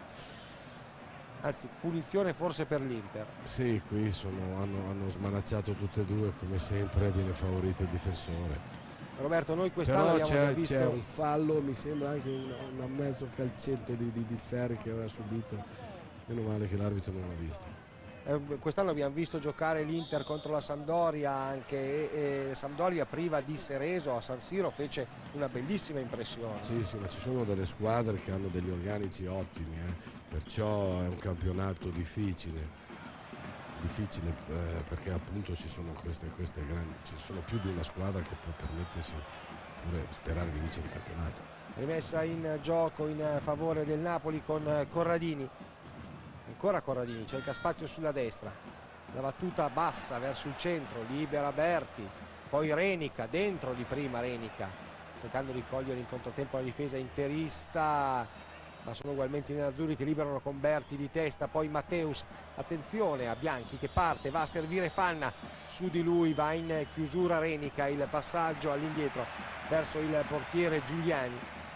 Anzi, punizione forse per l'Inter. Sì, qui sono, hanno, hanno smanacciato tutte e due, come sempre viene favorito il difensore. Roberto, noi quest'anno abbiamo già visto... c'è un fallo, mi sembra anche un mezzo calcetto di, di, di Ferri che aveva subito. Meno male che l'arbitro non l'ha visto. Eh, quest'anno abbiamo visto giocare l'Inter contro la Sampdoria anche, e, e Sampdoria priva di Cerezo a San Siro fece una bellissima impressione. Sì, sì, ma ci sono delle squadre che hanno degli organici ottimi, eh? Perciò è un campionato difficile. difficile eh, perché appunto ci sono queste, queste grandi, ci sono più di una squadra che può permettersi pure sperare di vincere il campionato. Rimessa in gioco in favore del Napoli con Corradini, ancora Corradini, cerca spazio sulla destra, la battuta bassa verso il centro, libera Berti, poi Renica, dentro di prima Renica, cercando di cogliere in controtempo la difesa interista, ma sono ugualmente i nerazzurri che liberano con Berti di testa, poi Matteus, attenzione a Bianchi che parte, va a servire Fanna, su di lui va in chiusura Renica, il passaggio all'indietro verso il portiere Giuliani,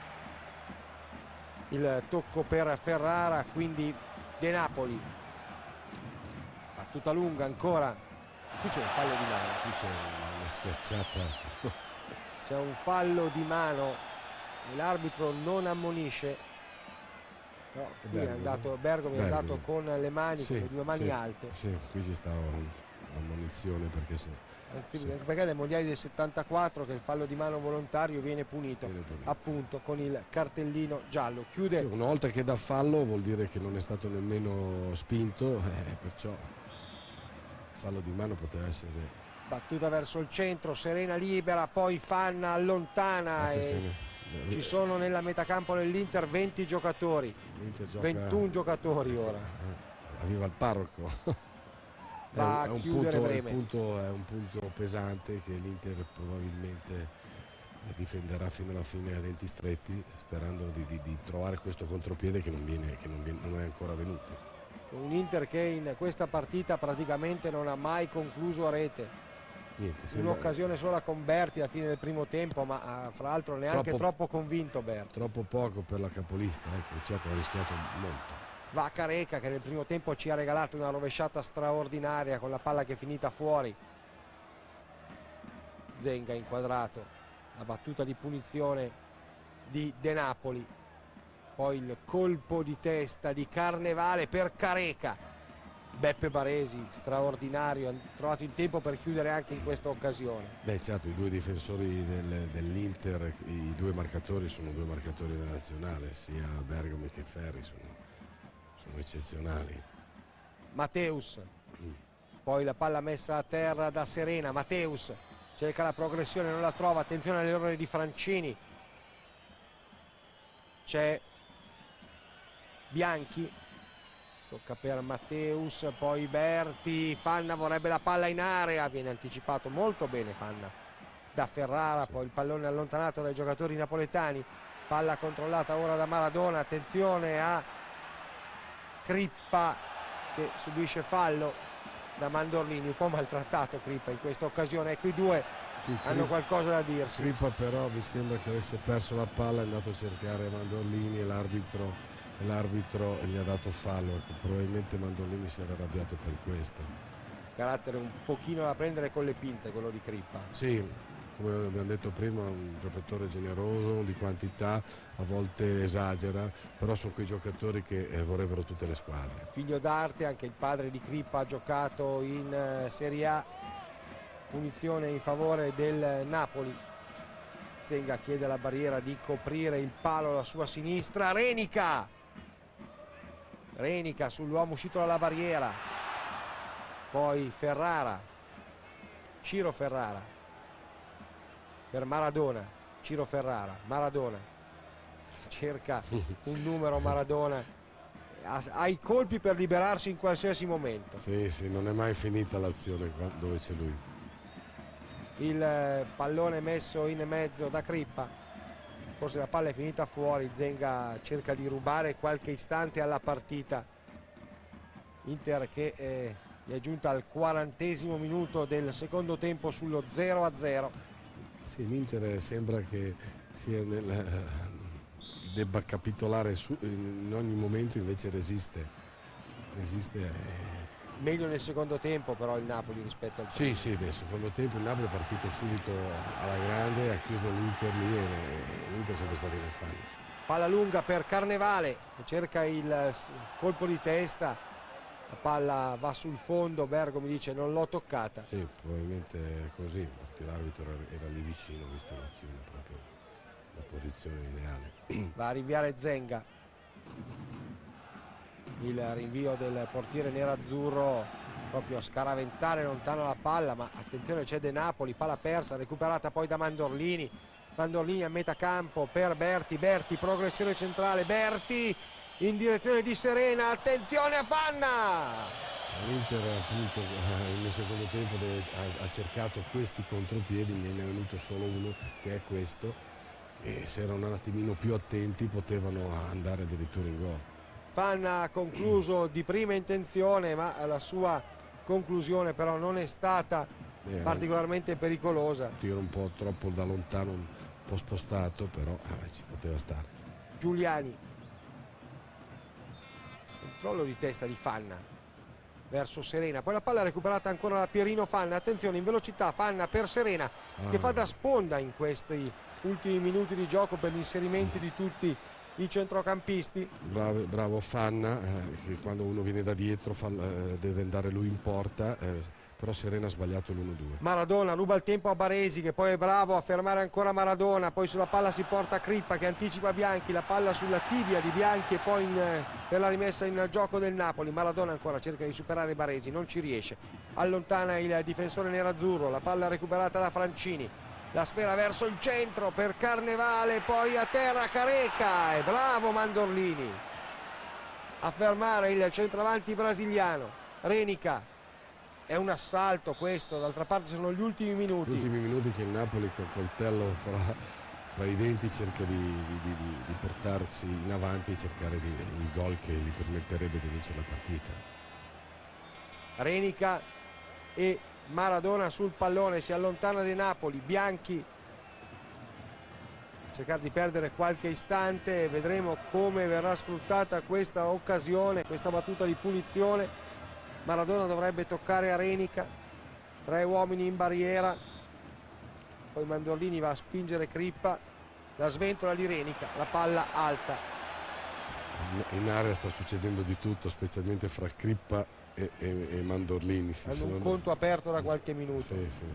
il tocco per Ferrara, quindi De Napoli, battuta lunga ancora, qui c'è un fallo di mano, qui c'è una schiacciata, c'è un fallo di mano, l'arbitro non ammonisce. No, qui è andato, Bergomi è andato con le mani, sì, con le due mani sì, alte. Sì, qui ci stava un'ammonizione perché se, anche, sì. anche perché nel mondiale del settantaquattro che il fallo di mano volontario viene punito, viene punito. appunto con il cartellino giallo. Chiude. Sì, una volta che dà fallo vuol dire che non è stato nemmeno spinto, eh, perciò il fallo di mano poteva essere. Battuta verso il centro, Serena libera, poi Fanna allontana e ci sono nella metacampo dell'Inter venti giocatori, gioca... ventuno giocatori ora. Arriva il parroco. Va è, un, a chiudere punto, Breme. È un, punto, è un punto pesante che l'Inter probabilmente difenderà fino alla fine a denti stretti, sperando di, di, di trovare questo contropiede che, non, viene, che non, viene, non è ancora venuto. Con un Inter che in questa partita praticamente non ha mai concluso a rete. Un'occasione sola con Berti alla fine del primo tempo, ma uh, fra l'altro neanche troppo, troppo convinto Berti. Troppo poco per la capolista, ecco, certo ha rischiato molto. Va Careca che nel primo tempo ci ha regalato una rovesciata straordinaria con la palla che è finita fuori. Zenga inquadrato, la battuta di punizione di De Napoli, poi il colpo di testa di Carnevale per Careca. Beppe Baresi straordinario, ha trovato il tempo per chiudere anche in questa occasione. Beh certo, i due difensori del, dell'Inter, i due marcatori sono due marcatori della nazionale, sia Bergomi che Ferri sono, sono eccezionali. Matteus, mm. poi la palla messa a terra da Serena, Matteus cerca la progressione, non la trova, attenzione all'errore di Francini, c'è Bianchi, tocca per Matteus, poi Berti, Fanna vorrebbe la palla in area, viene anticipato molto bene Fanna da Ferrara, poi il pallone allontanato dai giocatori napoletani, palla controllata ora da Maradona, attenzione a Crippa che subisce fallo da Mandorlini, un po' maltrattato Crippa in questa occasione, ecco i due sì, hanno Crippa, qualcosa da dirsi. Crippa però mi sembra che avesse perso la palla, è andato a cercare Mandorlini e l'arbitro l'arbitro gli ha dato fallo, probabilmente Mandolini si era arrabbiato per questo. Carattere un pochino da prendere con le pinze quello di Crippa. Sì, come abbiamo detto prima, un giocatore generoso, di quantità, a volte esagera, però sono quei giocatori che eh, vorrebbero tutte le squadre. Figlio d'arte, anche il padre di Crippa ha giocato in uh, Serie A, punizione in favore del Napoli. Zenga chiede alla barriera di coprire il palo alla sua sinistra, Renica! Renica sull'uomo uscito dalla barriera, poi Ferrara, Ciro Ferrara per Maradona, Ciro Ferrara, Maradona cerca un numero Maradona, ha, ha i colpi per liberarsi in qualsiasi momento. Sì, sì, non è mai finita l'azione dove c'è lui. Il pallone messo in mezzo da Crippa, forse la palla è finita fuori, Zenga cerca di rubare qualche istante alla partita. Inter che eh, è giunta al quarantesimo minuto del secondo tempo sullo zero a zero. Sì, l'Inter sembra che sia nel, debba capitolare su, in ogni momento, invece resiste resiste eh. Meglio nel secondo tempo però il Napoli rispetto al primo. Sì, sì, nel secondo tempo il Napoli è partito subito alla grande, ha chiuso l'Inter lì e l'Inter è sempre stato in affanno. Palla lunga per Carnevale che cerca il colpo di testa, La palla va sul fondo, Bergomi dice non l'ho toccata. Sì, probabilmente così, perché l'arbitro era, era lì vicino, visto l'azione, proprio la posizione ideale. Va a rinviare Zenga. Il rinvio del portiere nerazzurro proprio a scaraventare lontano la palla, ma attenzione, c'è De Napoli, palla persa, recuperata poi da Mandorlini. Mandorlini a metà campo per Berti, Berti, progressione centrale, Berti in direzione di Serena, attenzione a Fanna! L'Inter appunto nel secondo tempo deve, ha, ha cercato questi contropiedi, ne è venuto solo uno che è questo, e se erano un attimino più attenti potevano andare addirittura in gol. Fanna ha concluso di prima intenzione, ma la sua conclusione però non è stata eh, particolarmente pericolosa. Tiro un po' troppo da lontano, un po' spostato, però eh, ci poteva stare. Giuliani, controllo di testa di Fanna verso Serena, poi la palla recuperata ancora da Pierino Fanna, attenzione in velocità Fanna per Serena ah. che fa da sponda in questi ultimi minuti di gioco per gli inserimenti di tutti i centrocampisti. Bravo, bravo Fanna, eh, che quando uno viene da dietro fa, eh, deve andare lui in porta, eh, però Serena ha sbagliato l'uno due. Maradona ruba il tempo a Baresi, che poi è bravo a fermare ancora Maradona, poi sulla palla si porta Crippa che anticipa Bianchi, la palla sulla tibia di Bianchi e poi in, eh, per la rimessa in gioco del Napoli. Maradona ancora cerca di superare Baresi, non ci riesce, allontana il difensore nerazzurro, la palla recuperata da Francini, la sfera verso il centro per Carnevale, poi a terra Careca, e bravo Mandorlini a fermare il centravanti brasiliano. Renica, è un assalto questo, d'altra parte sono gli ultimi minuti. Gli ultimi minuti che il Napoli col coltello fra, fra i denti cerca di, di, di, di portarsi in avanti e cercare di, il gol che gli permetterebbe di vincere la partita. Renica e Maradona sul pallone, si allontana di Napoli, Bianchi cercare di perdere qualche istante, vedremo come verrà sfruttata questa occasione, questa battuta di punizione. Maradona dovrebbe toccare a Renica, tre uomini in barriera, poi Mandorlini va a spingere Crippa, la sventola di Renica, la palla alta. In area sta succedendo di tutto, specialmente fra Crippa e, e, e Mandorlini. Si hanno sono... un conto aperto da qualche minuto. Sì, sì.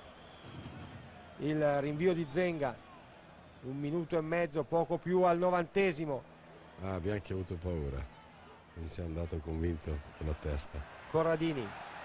Il rinvio di Zenga, un minuto e mezzo, poco più al novantesimo. Ah, Bianchi ha avuto paura, non ci è andato convinto con la testa. Corradini,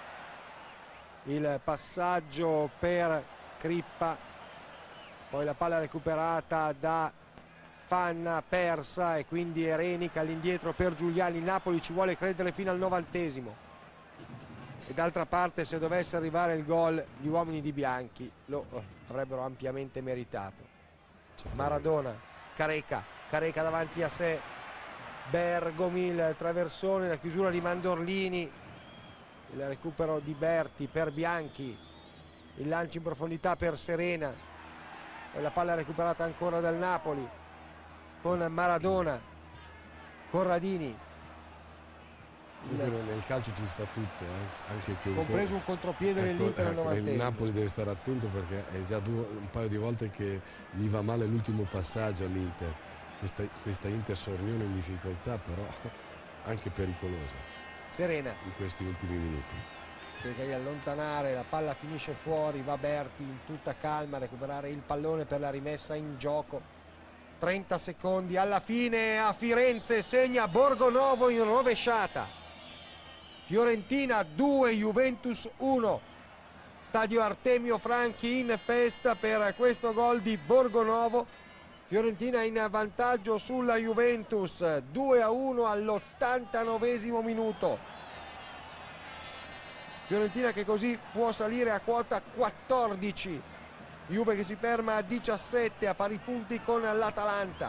il passaggio per Crippa, poi la palla recuperata da Fanna, persa, e quindi è Renica all'indietro per Giuliani. Il Napoli ci vuole credere fino al novantesimo, e d'altra parte se dovesse arrivare il gol gli uomini di Bianchi lo avrebbero ampiamente meritato. Maradona, Careca, Careca davanti a sé, Bergomi, il traversone, la chiusura di Mandorlini, il recupero di Berti per Bianchi, il lancio in profondità per Serena, poi la palla recuperata ancora dal Napoli con Maradona, Corradini. Il... nel calcio ci sta tutto, eh? Anche che un compreso un contropiede ecco, dell'Inter ecco, al il Napoli deve stare attento, perché è già due, un paio di volte che gli va male l'ultimo passaggio all'Inter. Questa, questa Inter Sornione in difficoltà, però anche pericolosa. Serena in questi ultimi minuti cerca di allontanare, la palla finisce fuori, va Berti in tutta calma a recuperare il pallone per la rimessa in gioco. Trenta secondi alla fine, a Firenze segna Borgonovo in rovesciata. Fiorentina due, Juventus uno. Stadio Artemio Franchi in festa per questo gol di Borgonovo. Fiorentina in vantaggio sulla Juventus, due a uno all'ottantanovesimo minuto. Fiorentina che così può salire a quota quattordici. Juve che si ferma a diciassette, a pari punti con l'Atalanta.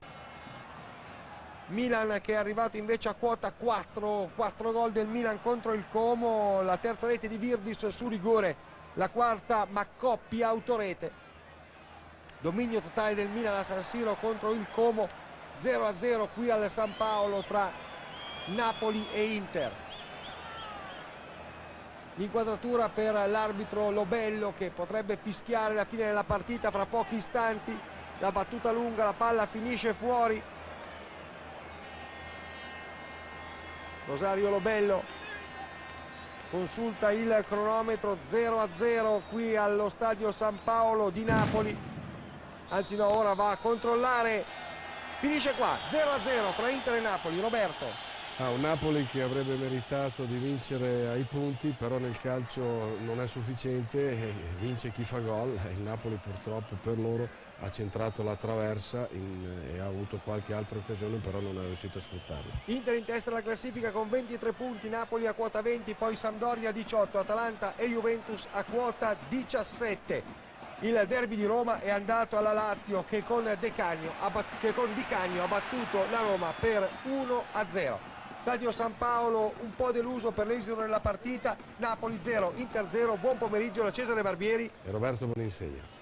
Milan che è arrivato invece a quota quattro, quattro gol del Milan contro il Como, la terza rete di Virdis su rigore, la quarta Maccoppi autorete. Dominio totale del Milan a San Siro contro il Como, zero a zero qui al San Paolo tra Napoli e Inter. L'inquadratura per l'arbitro Lobello, che potrebbe fischiare la fine della partita fra pochi istanti. La battuta lunga, la palla finisce fuori. Rosario Lobello consulta il cronometro. Zero a zero qui allo stadio San Paolo di Napoli, anzi no, ora va a controllare, finisce qua, zero a zero fra Inter e Napoli. Roberto. Ah, un Napoli che avrebbe meritato di vincere ai punti, però nel calcio non è sufficiente, e vince chi fa gol. Il Napoli purtroppo per loro ha centrato la traversa in, e ha avuto qualche altra occasione, però non è riuscito a sfruttarla. Inter in testa alla classifica con ventitré punti, Napoli a quota venti, poi Sampdoria diciotto, Atalanta e Juventus a quota diciassette. Il derby di Roma è andato alla Lazio che con, De Cagno, che con Di Cagno ha battuto la Roma per uno a zero. Stadio San Paolo un po' deluso per l'esito della partita. Napoli zero, Inter zero. Buon pomeriggio da Cesare Barbieri e Roberto Boninsegna.